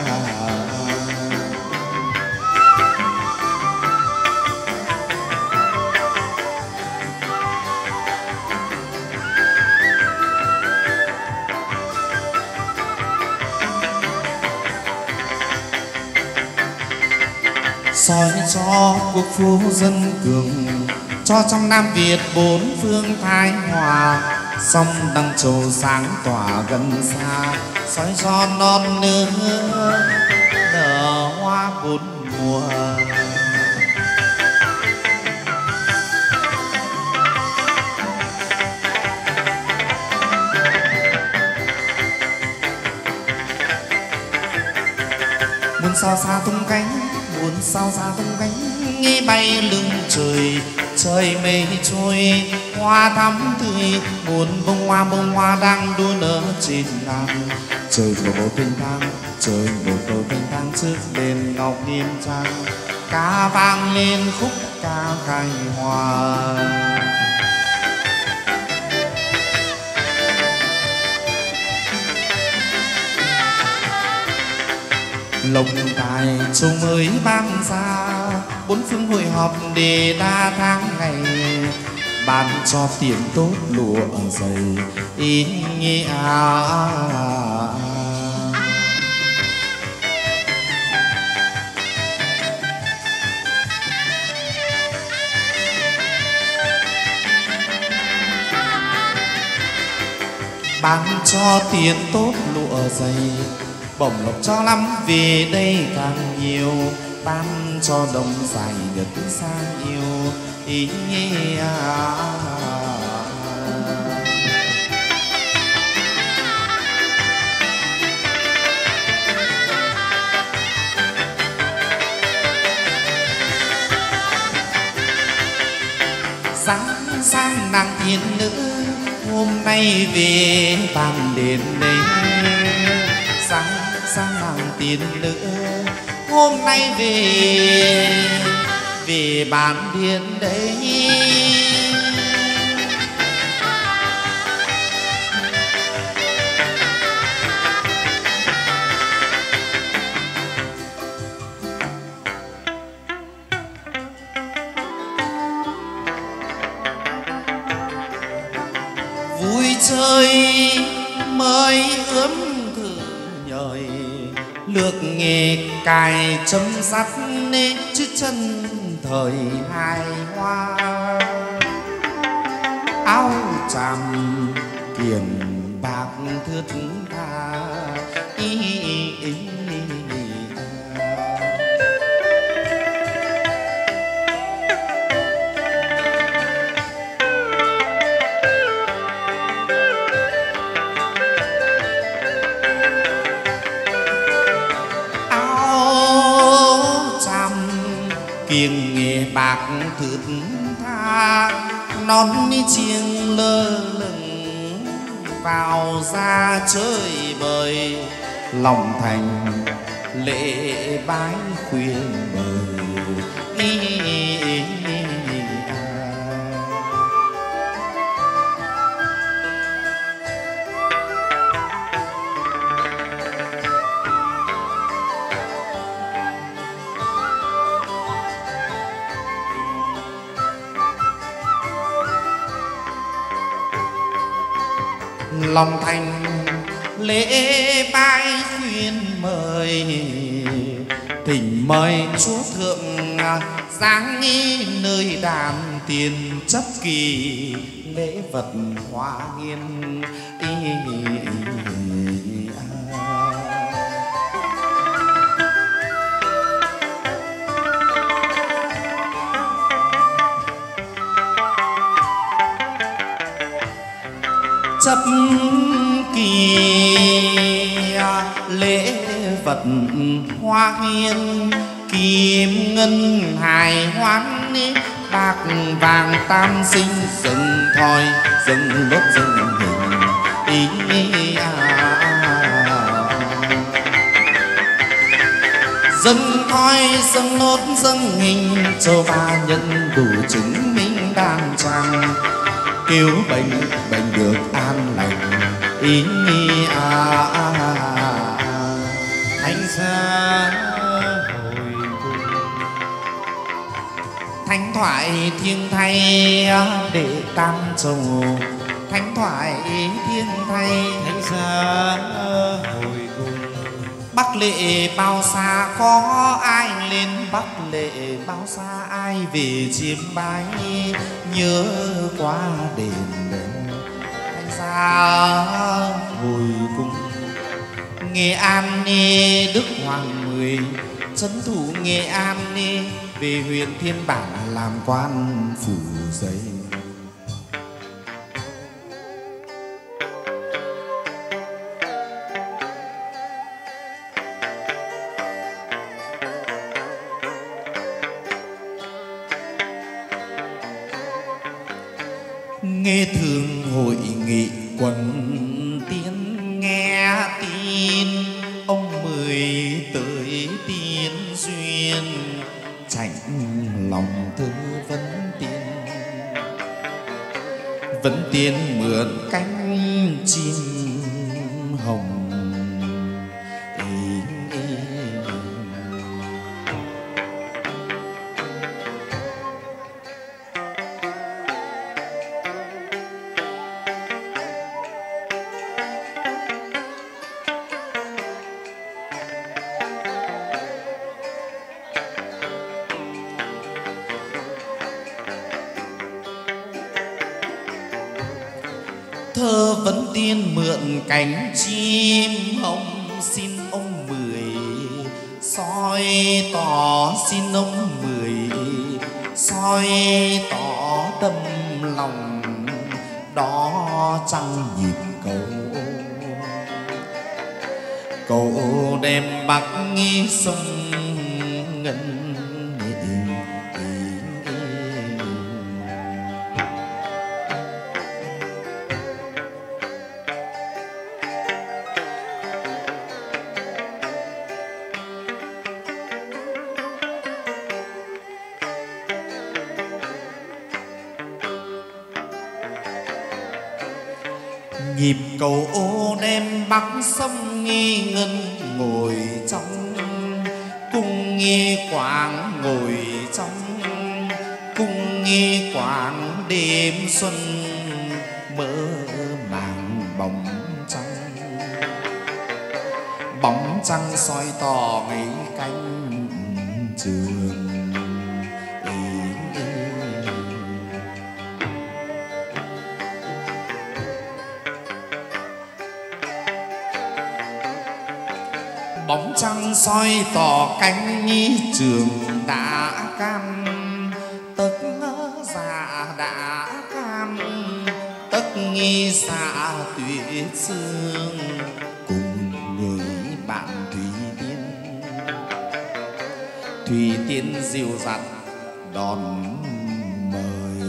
Soi cho quốc phu dân cường cho trong Nam Việt bốn phương thái hòa sông đăng trầu sáng tỏa gần xa soi cho non nước nở hoa bốn mùa muôn sao xa tung cánh muôn sao xa tung cánh nghe bay lưng trời trời mây trôi hoa thắm tươi muôn bông hoa bông hoa đang đua nở trên ngàn trời một bộ thanh thang trời một bộ thanh thang trước đền ngọc nghiêm trang ca vang lên khúc ca khai hòa lộc tài châu mới ban ra, bốn phương hội họp để đa tháng ngày, ban cho tiền tốt lụa dày ý nghĩa. Ban cho tiền tốt lụa dày, bổng lộc cho lắm về đây càng nhiều, ban cho đồng dài nhật sang yêu ý nghĩa. Sáng sang nàng thiên nữ hôm nay về bàn đền đây, sáng sang nàng tiên nữ hôm nay về về bàn điện đây. Vui chơi mới ướm thử nhời, lược nghề cài chấm sắt nên chứ chân thời hài hoa. Áo chàm kiềng bạc thướt tha ý, ý, ý, ý. Kiêng nghề bạc thướt tha, non đi chiêng lơ lửng vào ra chơi bời, lòng thành lễ bái khuyên bời ý, ý, ý, ý, à. Lòng thành lễ bái khuyên mời, thỉnh mời chúa thượng giáng nghi nơi đàn tiền, chấp kỳ lễ vật hoa nghiên ý, ý, ý, à. Chấp kỳ lễ vật hoa hiên, kim ngân hài hoán bạc vàng tam sinh, dừng thoi dừng lốt dừng hình ý, à. Dâng thoi dâng nốt dâng hình, cho ba nhân đủ chứng minh đàn trang, cứu bệnh bệnh được an lành ý, à, à, à. Thánh xa hồi cung, thánh thoại thiêng thay để tam trầu, thánh thoại thiêng thay thánh xa hồi cung. Bắc lệ bao xa có ai lên, Bắc lệ bao xa ai về chiêm bái, nhớ qua đền thánh xa hồi cung. Nghệ An nê Đức Hoàng Mười trấn thủ Nghệ An nê, về huyện Thiên Bản làm quan phủ giấy. Nghe thường hội nghị quần tiên, nghe tin ông Mười tới tiên duyên, chạnh lòng thư vấn tiên. Vấn tiên mượn cánh chim hồng ý, ý, ý. thơ vấn tiên mượn cánh chim hồng, xin ông mười soi tỏ, xin ông mười soi tỏ tâm lòng đó trăng nhịp cầu, cầu đem bắc nghi sông ngân. Nhịp cầu ô đem bắc sông nghi ngân, ngồi trong cung nghi quảng, ngồi trong cung nghi quảng. Đêm xuân mơ màng bóng trăng, bóng trăng soi tỏ mấy cánh trường. Bóng trăng soi tỏ cánh nhi trường đã cam, tất già đã cam, tất nghi xa tuyết sương. Cùng người bạn Thủy Tiên, Thủy Tiên dịu dặt đón mời.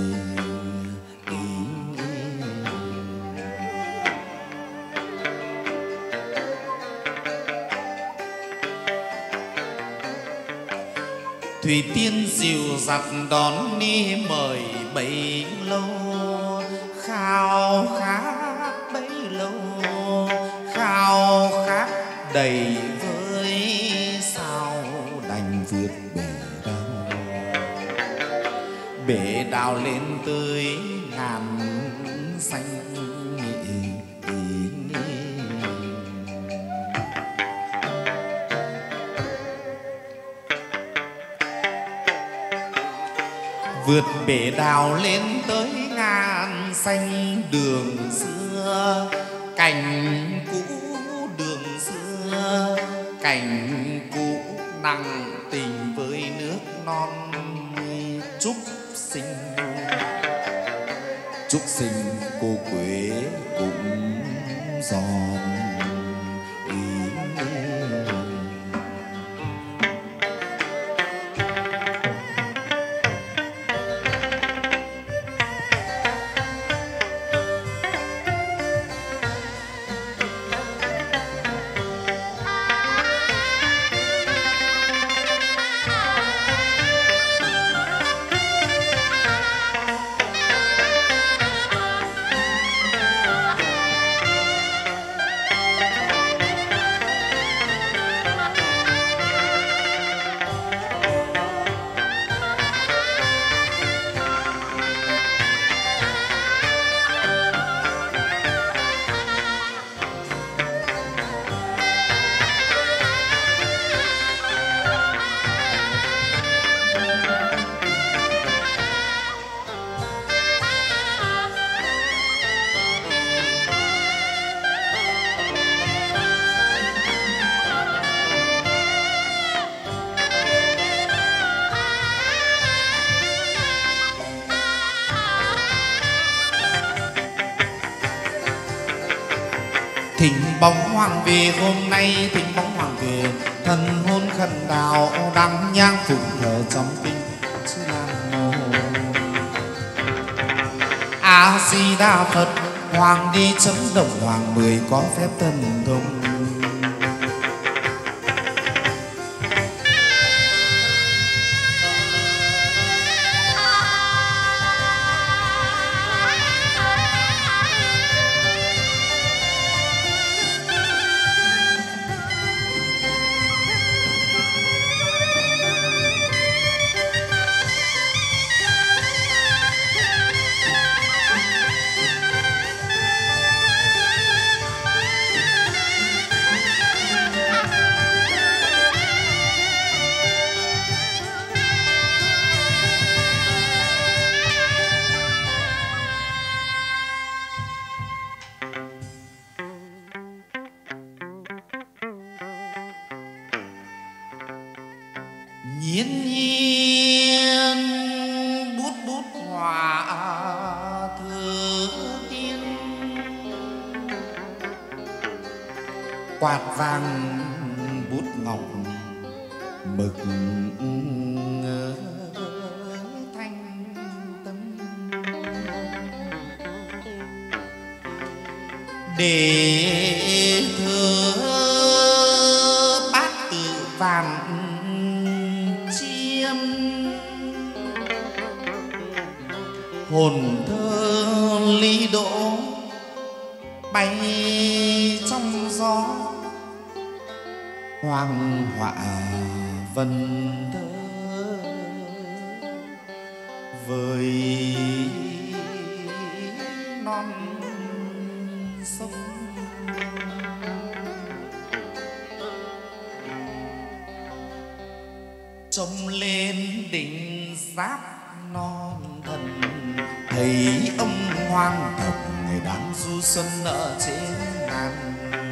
Thủy Tiên dịu dặt đón đi mời bấy lâu, khao khát bấy lâu, khao khát đầy với sao đành vượt bể đào. Bể đào lên tới ngàn xanh. Vượt bể đào lên tới ngàn xanh. Đường xưa cảnh cũ, đường xưa cảnh cũ nặng tình với nước non. Chúc sinh chúc sinh cô Quế cũng giòn. Thỉnh bóng hoàng về hôm nay, thỉnh bóng hoàng về thần hôn khẩn đào đăng nhang phụng thờ trong kinh sư Nam Mô A Di Đà Phật. Hoàng đi chấm đồng hoàng mười có phép thần thông. nhiên nhiên bút bút hòa thừa tiên quạt vàng bút ngọc mực thanh tâm để thơ bát tự vàng chiêm hồn thơ ly đỗ bay trong gió hoàng họa vần thơ với non sông trông lên đỉnh giáp non thần thấy ông hoang thập ngày đang du xuân ở trên ngàn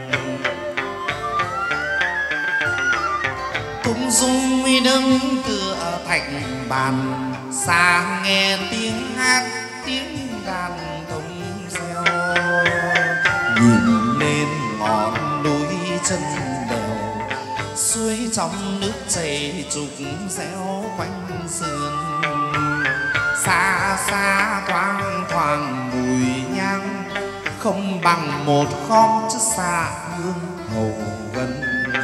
tung dung nguy nâng tựa thạch bàn xa nghe tiếng hát tiếng đàn thông reo nhìn lên ngọn núi chân đèo suối trong nước chảy trục reo quanh sườn xa xa thoang thoảng mùi nhang không bằng một khóm chứ xa hương hầu gần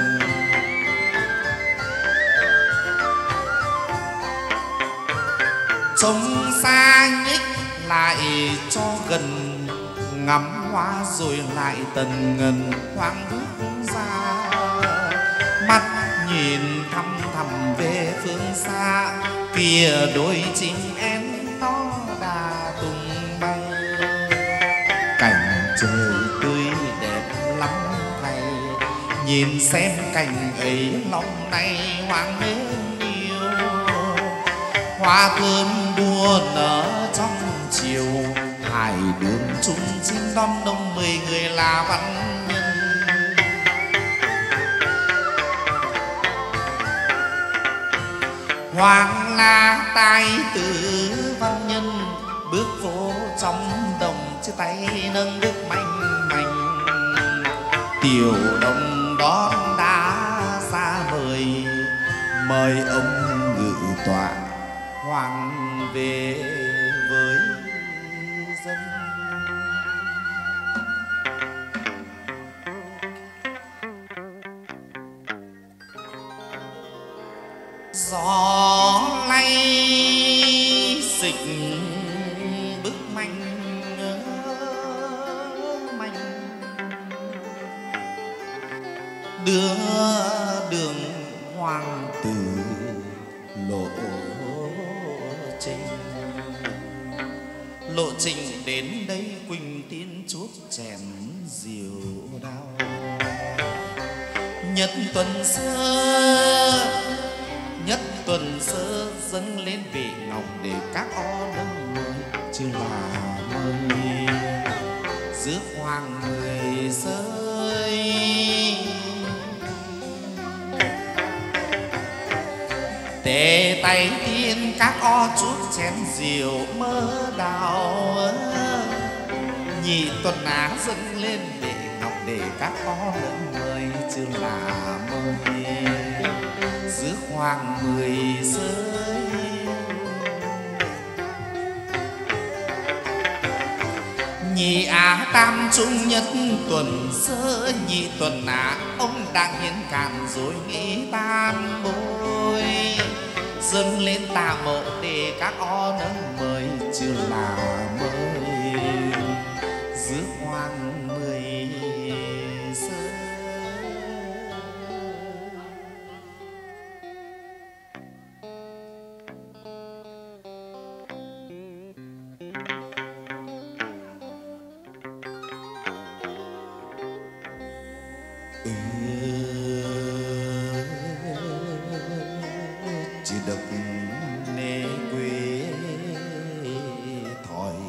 trông xa nhích lại cho gần ngắm hoa rồi lại tần ngần thoáng bước ra mắt nhìn thăm thầm về phương xa kia đôi chim én to đà tung bay cảnh trời tươi đẹp lắm thầy nhìn xem cảnh ấy lòng này hoang mến yêu hoa thơm đua nở trong chiều hải đường chung chim đón đông mười người là văn nhân hoàng là tài tử văn nhân bước vô trong đồng chiếc tay nâng nước manh manh tiểu đồng đón đã xa mời mời ông ngự tọa hoàng về với dân gió lay xịch bước manh manh đưa đường hoàng tử lộ trình lộ trình đến đây Quỳnh Tiên chuốc chèn diều đao nhất tuần xưa nhất tuần sơ dâng lên vị ngọc để các o nâng mời chứ là mời rước hoàng người rơi tề tay tiên các o chuốc chén diều mơ đào nhị tuần á dâng lên vị ngọc để các o nâng mời chứ là mời rước hoàng người rơi nhị á tam trung nhất tuần sơ nhị tuần á ông đang hiến cạn rồi nghĩ tan bôi dâng lên tạ mộ để các o nâng mời chưa là mời rước hoàng người rơi chỉ độc nê quê thỏi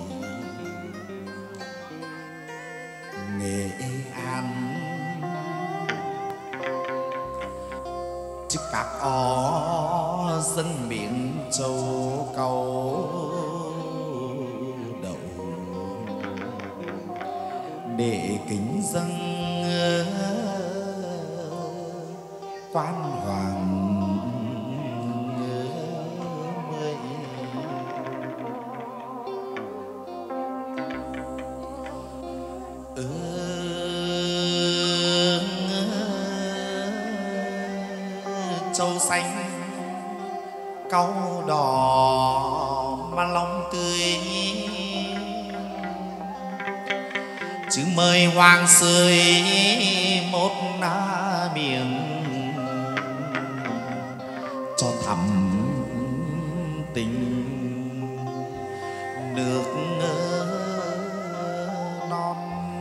Nghệ An chứ các o dâng miệng châu cầu đậu để kính dâng quan hoàng mười. Ừ, châu xanh cau đỏ mà lòng tươi, chứ mời hoàng sơi một na miệng cho thắm tình nước non.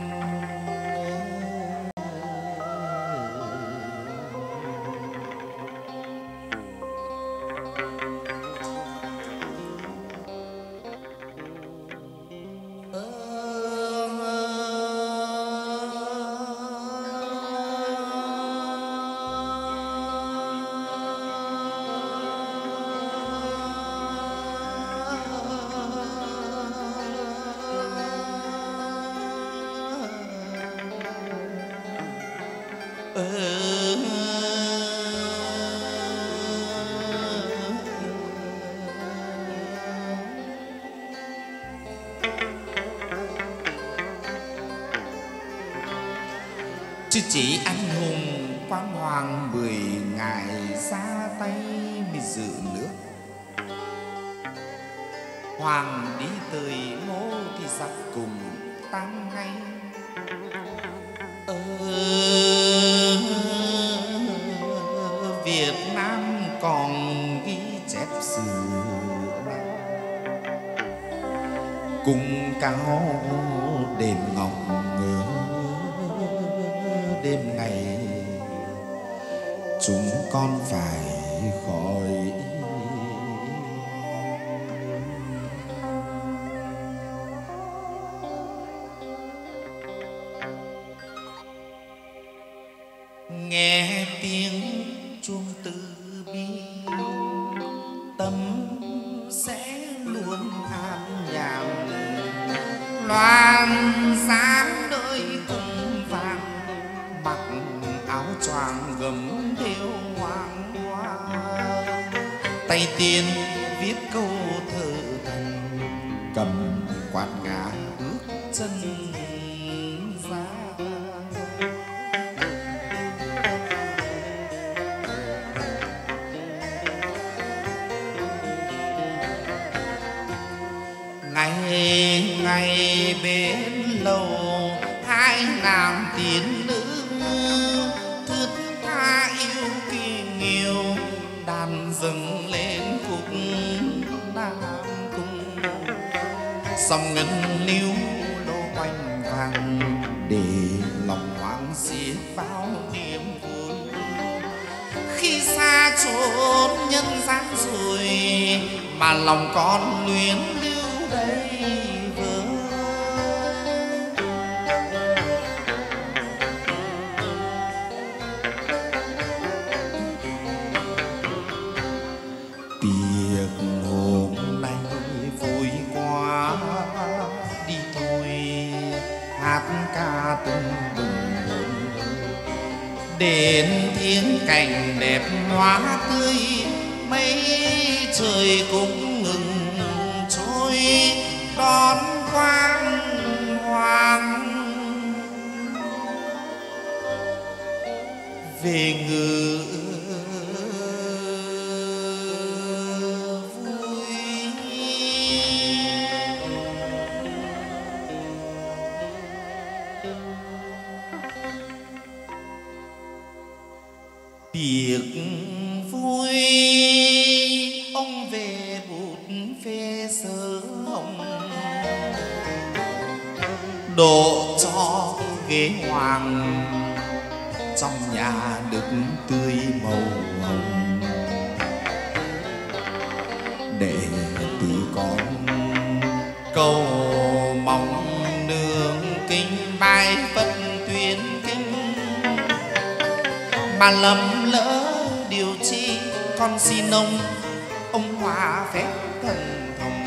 Chứ chỉ anh hùng quan hoàng mười ngày ra tay mới giữ nước. Hoàng đi tới ngô thì giặc cùng tan ngay. Ở Việt Nam còn ghi chép sử cung cao đền ngọc đêm ngày chúng con phải khỏi. Nghe tiếng chuông từ bi tâm sẽ luôn an nhàn, loan sáng đôi cùng vàng mặc áo choàng gấm thêu hoàng hoa, tay tiên viết câu thơ thần, cầm quạt ngà bước chân ra. Ngày ngày bên lầu hai nàng tiên nữ thức tha yêu kỳ nghiêu, đàn dâng lên khúc nam cung, song ngân níu lô quanh vàng để lòng hoang xiết bao niềm vui. Khi xa chốn nhân gian rồi mà lòng con luyến lưu đây vỡ. Tiệc hôm nay vui quá đi thôi, hát ca tung bừng đến thiên cảnh đẹp hoa tươi, mấy trời cũng ngừng trôi đón quang hoàng về ngự vui. Tiệc vui ông về bút phê sớ hồng, đổ cho ghế hoàng trong nhà được tươi màu hồng, để từ con cầu mong nương kinh bài phật tuyên kinh, mà lầm lỡ điều chi con xin ông ông hoa phép thần thông,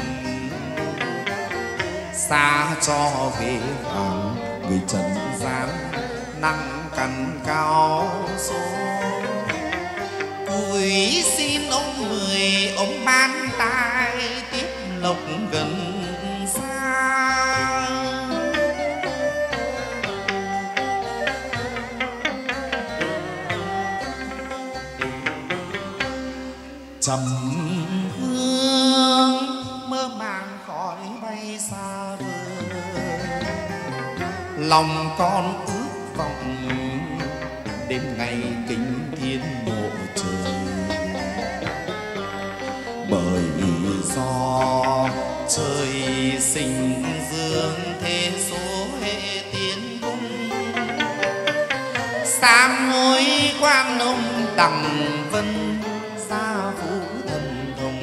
xa cho ghế hoàng người trần gian nặng cằn cao số. Cúi xin ông mười ông ban tai tiếp lộc gần xa. Trầm hương mơ màng khói bay xa vời, lòng con ước vọng đêm ngày kính thiên mộ trời. Bởi do trời sinh dương thế số hệ tiến cung, sam ngôi quan ông đằng vân gia vũ thần thông.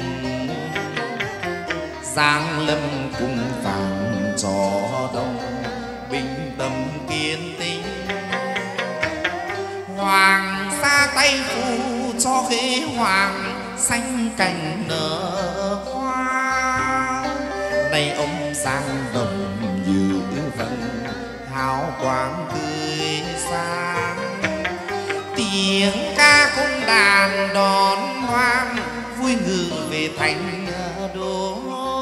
Giang lâm cung vàng trò đông bình tâm kiên tinh, hoàng ra tay phù cho khế hoàng xanh cành nở hoa. Nay ông sang đồng như vần hào quang tươi sáng, tiếng ca cung đàn đón hoang vui ngự về thành đô.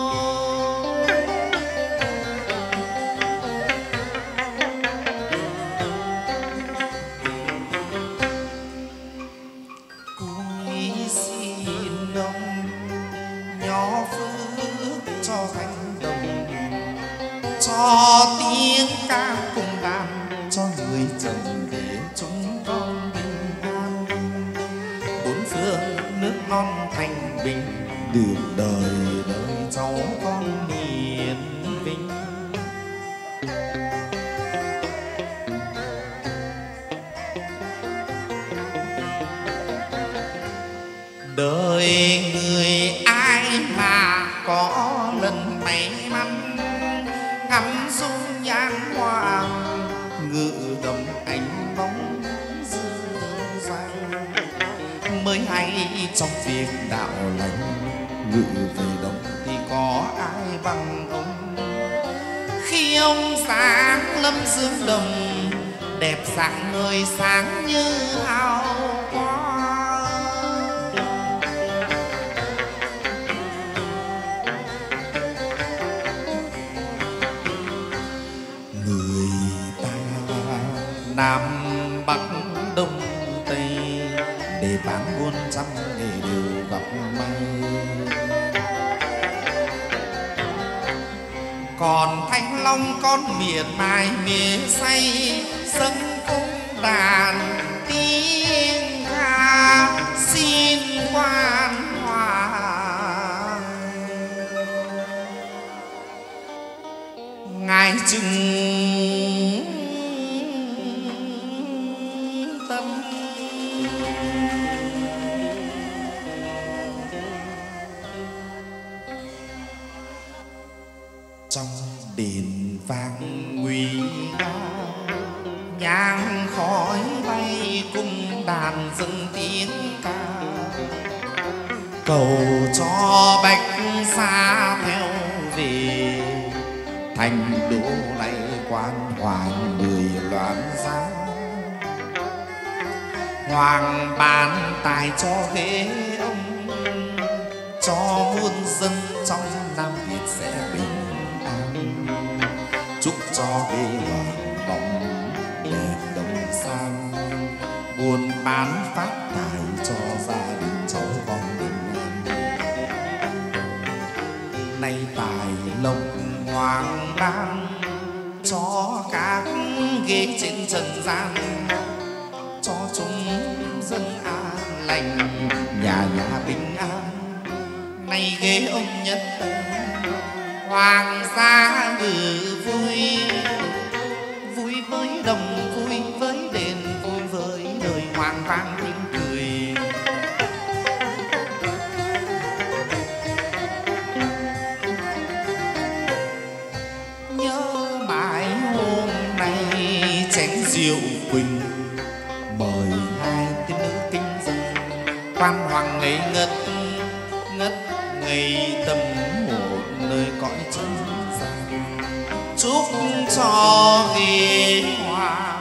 Cúi xin ông nhỏ phước cho thành đồng, cho tiếng ca cung đàn cho người trần để chúng con bình an. Bốn phương nước non thanh bình, được đời đời cháu con hiền vinh. Đời người ai mà có lần may mắn ngắm dung nhan hoàng, ngự đồng ánh bóng dương danh. Mới hay trong việc đạo lành, ngự về đồng thì có ai bằng ông. Khi ông sáng lâm dương đồng, đẹp dạng người sáng như hào quang. Người ta Nam Bắc Đông Tây, để bán buôn trăm nghề đều gặp may. Còn Thanh Long con miệt mài mía say, dâng cung đàn tiếng ca xin quan hoàng. Ngài chừng tâm trong đền vàng nguy nga, nhang khói bay cung đàn dâng tiếng ca. Cầu cho bạch xa theo về, thành đô này quan hoàng người loạn giá. Hoàng ban tài cho ghế ông, cho muôn dân trong Nam Việt sẽ bình an. Chúc cho ghế hoàng bóng đẹp đông sang, buôn bán phát tài cho gia đình cháu con bình an. Nay tài lộc hoàng ban cho các ghế trên trần gian, cho chúng dân an lành, nhà nhà bình an. Nay ghế ông nhất hoàng gia ngự vui, vui với đồng vui với đền, vui với đời hoàng vang tiếng cười. Nhớ mãi hôm nay chén rượu quỳnh, mời hai tiên nữ kinh dân quan hoàng ngây ngất ngất ngây tâm hồn nơi cõi chân gian. Chúc cho ghi hoa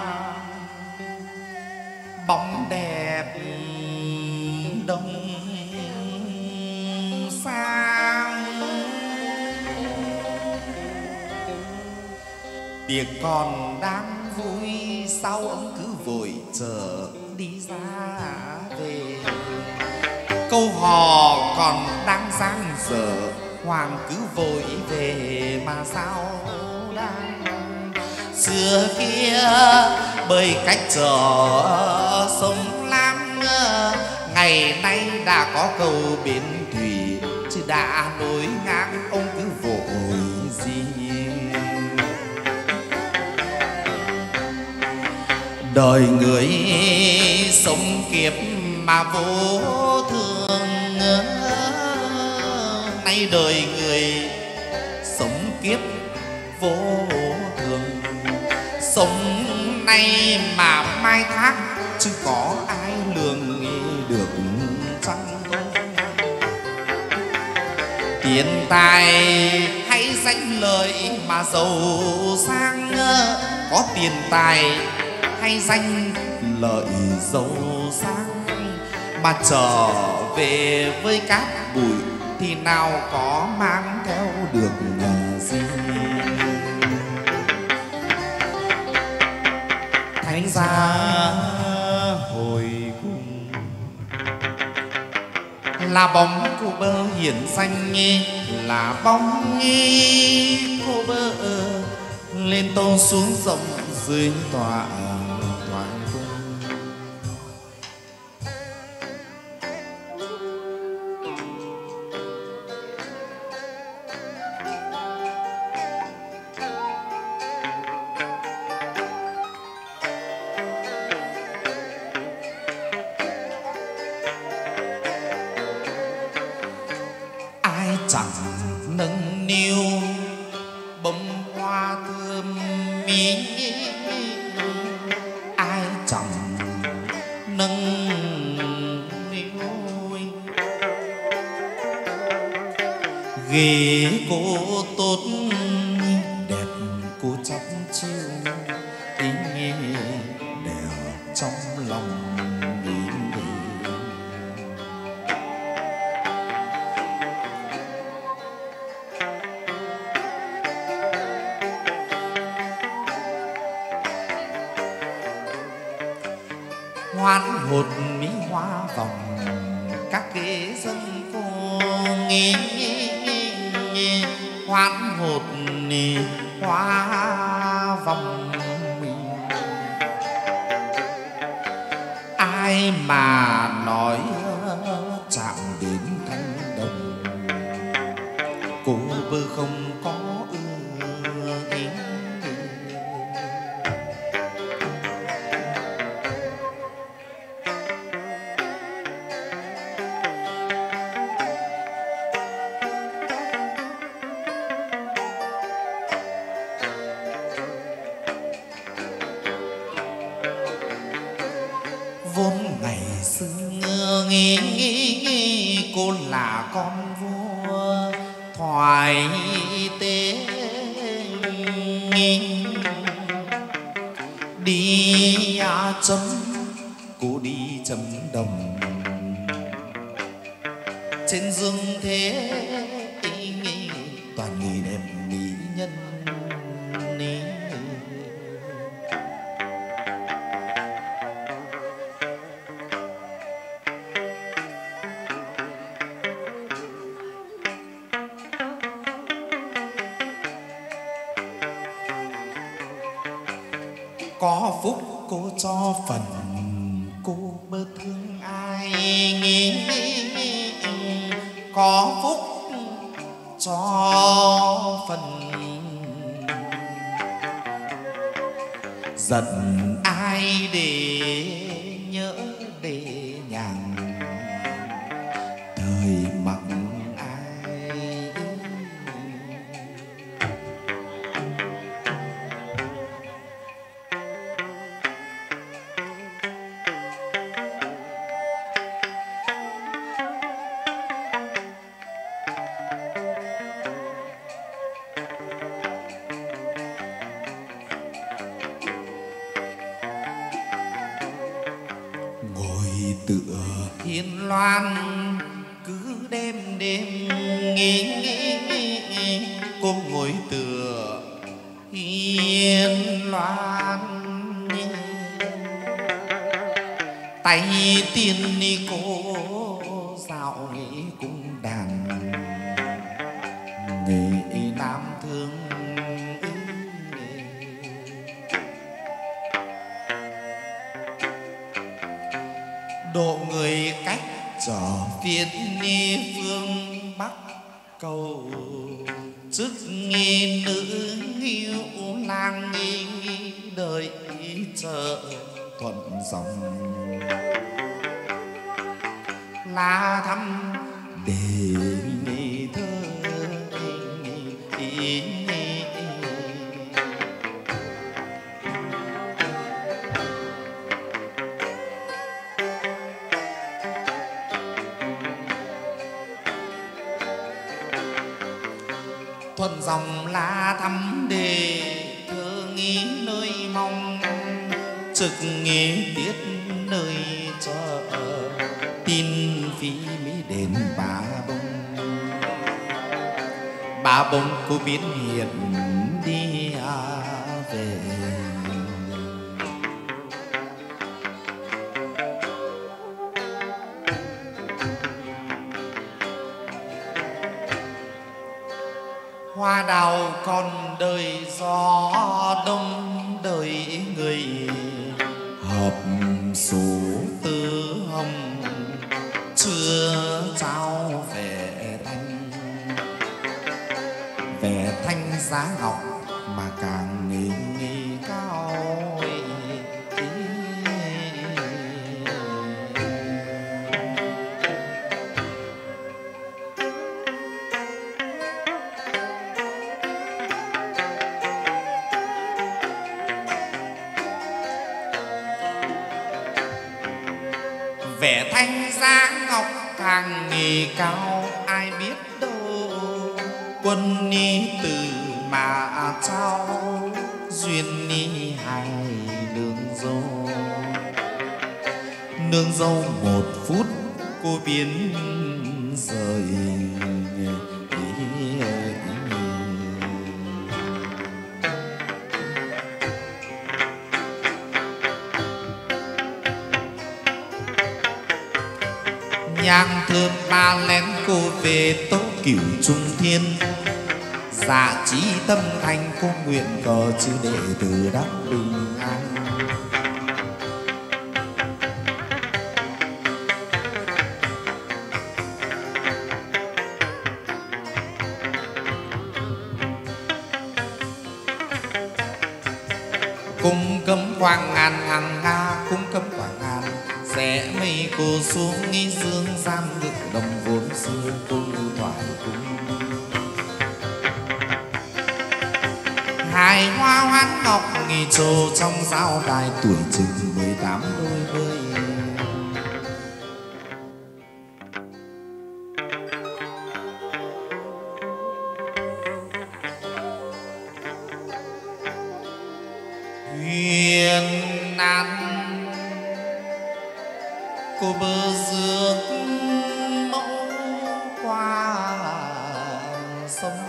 bóng đẹp đông sang. Tiệc còn đang vui sao ông cứ vội chờ đi ra về. Câu hò còn đang giang dở hoàng cứ vội về mà sao đang. Xưa kia bơi cách trở sông Lam, ngày nay đã có cầu bến thủy, chứ đã nối ngang ông cứ vội gì. Đời người sống kiếp mà vô thường, nay đời người sống kiếp vô thường. Sống nay mà mai khác chứ có ai lường được chăng. Tiền tài hay danh lợi mà giàu sang, có tiền tài hay danh lợi giàu sang mà trở về với cát bụi thì nào có mang theo được gì. Thánh giá hồi cùng là bóng cô bơ hiển danh, là bóng nghi cô bơ lên tô xuống rộng dưới tòa toàn cung. Ai chẳng nâng niu bông hoa thơm mỹ, ai chẳng nâng niu ghế cô tốt đẹp, cô chắp chiêu ý đẹp trong lòng. Hoan hột mỹ hoa vòng các kế dân cô nghi, hoan hột hoa vòng. Ai mà nói chạm đến thanh đồng, cô bơ không có ưa ý. Vốn ngày xưa nghi, nghi cô là con vua thoại tế nghi. Đi chấm cô đi chấm đồng trên dương thế, toàn người đẹp mỹ nhân ní. Có phúc cô cho phần, cô bơ thương ai nghĩ. Có phúc cho phần, giận ai để nhớ để nhàng đời mặc ai. Yên Loan cứ đêm đêm nghĩ nghĩ cô ngồi tựa Yên Loan tay tiên ni cô dạo nghĩ cung đàn nghĩ nam thương độ người cách trở phiên ni phương Bắc cầu chức nghi nữ hiu lang nghi đợi chờ thuận dòng la thăm để nghi thơ ý, thuận dòng la thăm đề thơ nghĩ nơi mong trực nghĩ tiết nơi chờ tin phi mỹ đến bà bông bà bông cô biến hiện đi à về hoa đào còn đời gió đông đời người hợp số tư hồng chưa trao vẻ thanh vẻ thanh giá ngọc mà càng nghi nghi cao vẻ thanh giá ngọc càng nghề cao ai biết đâu quân ni từ mà trao duyên ni hai nương dâu nương dâu một phút cô biến rời nhang thơm ba lén cô về tố cửu trung thiên dạ trí tâm thành cô nguyện cờ chư đệ tử đắc bình an cung cấm quang ngàn hàng nga cung cấm quang ngàn rẽ mây cô xuống nghi dương gian ngực đồng vốn xưa cung thoại cung hài hoa hoán ngọc nghi trồ trong giao đài tuổi chừng mười tám đôi mươi huyền nan cô bơ rước mẫu qua sông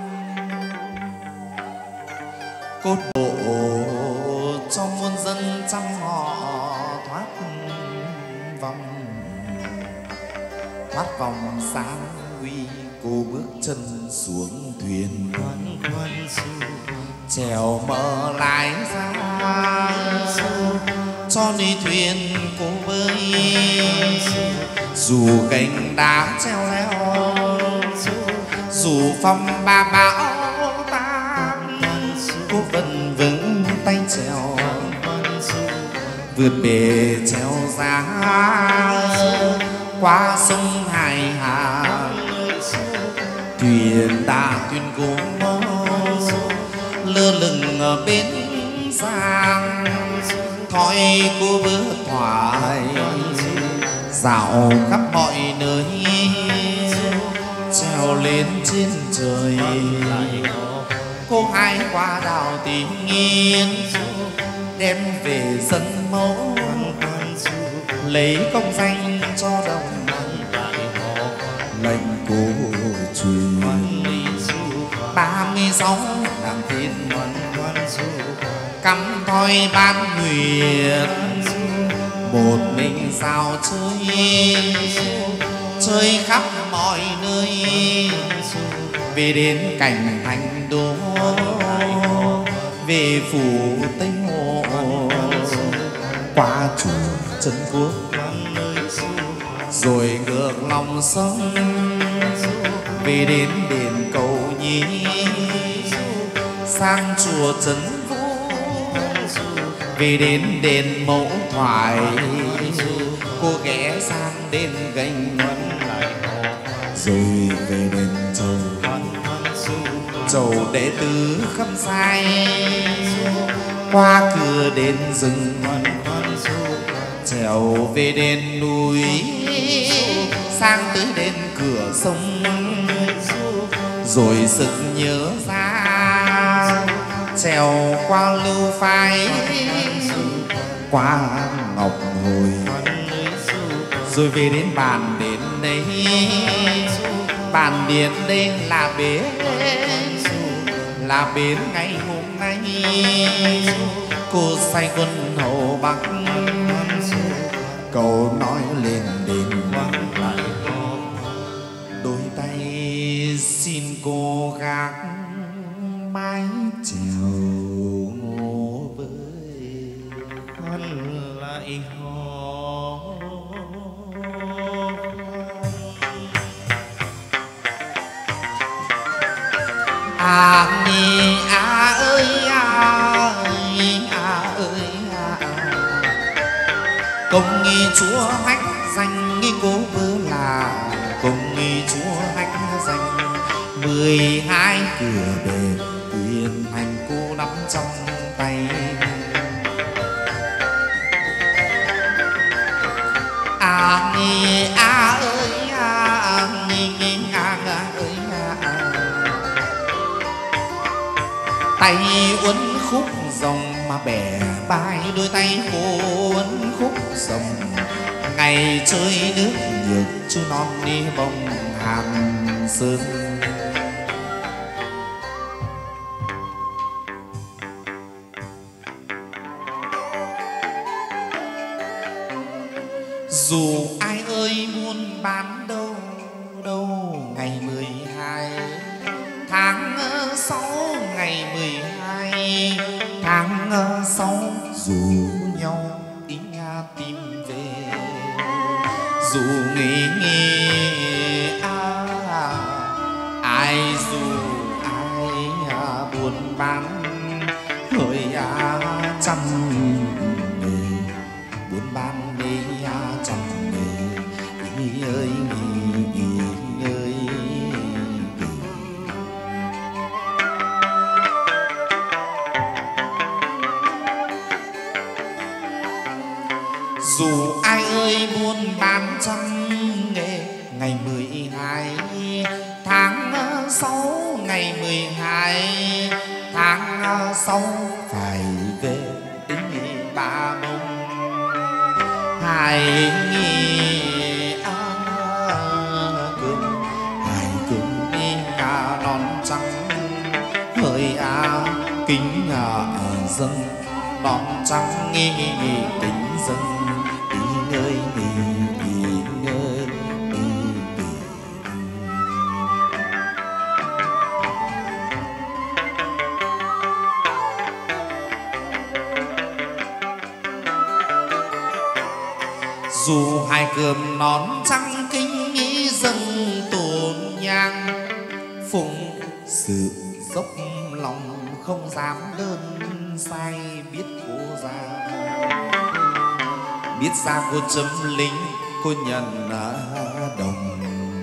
cô độ cho muôn dân trăm họ thoát vòng thoát vòng sáng nguy cô bước chân xuống thuyền khoan khoan chèo mở lái ra cho đi thuyền cô bơi dù cành đá treo leo dù phong ba bão tan cô vẫn vững tay chèo vượt bể treo giá qua sông Hải Hà thuyền ta thuyền cố lơ lửng ở bên giang thói cô bước thoại dạo khắp mọi nơi treo lên trên trời cô hai qua đào tìm nghiên đem về sân mẫu lấy công danh cho đồng lệnh cổ truyền ba mươi sáu đàn thiên cắm thoi ban nguyện một mình sao chơi chơi khắp mọi nơi về đến cảnh thành đô về phủ Tây Hồ qua chùa Trấn Quốc rồi ngược lòng sông về đến đền Cầu Nhi sang chùa Trấn Vũ về đến đền Mẫu Thoại cô ghé sang đền Gành rồi về đền Châu Châu đệ tử khâm sai qua cửa đền rừng trèo về đền núi sang tới đền cửa sông rồi sực nhớ ra trèo qua Lưu Phái qua Ngọc Hồi rồi về đến bàn đền đây bàn điện đây là bến là bến ngày hôm nay cô say quân hậu Bắc cầu nói lên đền đôi tay xin cô gác mái chèo với con lại hò à nhi à ơi à ơi à ơi à công nghi chúa hách danh nghi cố vơ là công nghi chúa hách danh mười hai cửa bề quyền hành cô nắm trong tay à nhi à ơi à nhi nhi à ơi à tay uốn khúc rồng mà bẻ bài đôi tay cô uốn khúc rồng ngày chơi nước nhược chú non đi bông hàm sơn dù ai ơi buôn bán đâu đâu ngày mười hai tháng sáu ngày mười hai tháng sáu dù nhau ý nha tìm về dù nghĩ nghĩ à, ai dù ai à, buôn bán hơi à, chăm nghề buôn bán đi à, chăm nghề ý ơi ý, ý ơi dù ai ơi buôn bán trăm nghề ngày mười hai tháng sáu ngày mười hai tháng sáu phải về tính ba bông hai nghi à, cơm hai cơm đi cả non trắng hơi à kính à, dâng non trắng nghi kính dâng ý ơi ý, ý ơi ý, ý. dù hai cơm nón trắng kính nghĩ dâng tồn nhang phụng sự dốc lòng không dám đơn sai biết cô ra biết ra cô chấm lính cô nhận đồng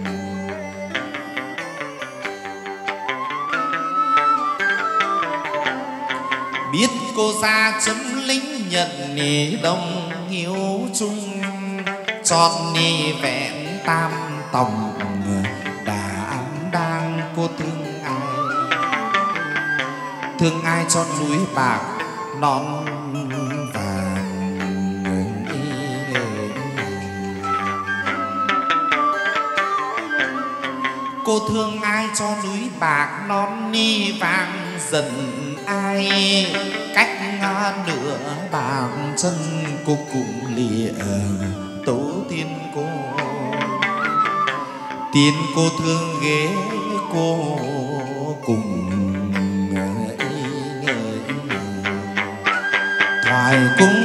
biết cô ra chấm lính nhận nì đồng hiếu chung chọn nì vẹn tam tòng đã đang cô thương ai thương ai cho núi bạc non vàng cô thương ai cho núi bạc non ni vàng giận ai cách nửa bạc chân cô cũng lìa tổ tiên cô tiên cô thương ghế cô cùng thoại cung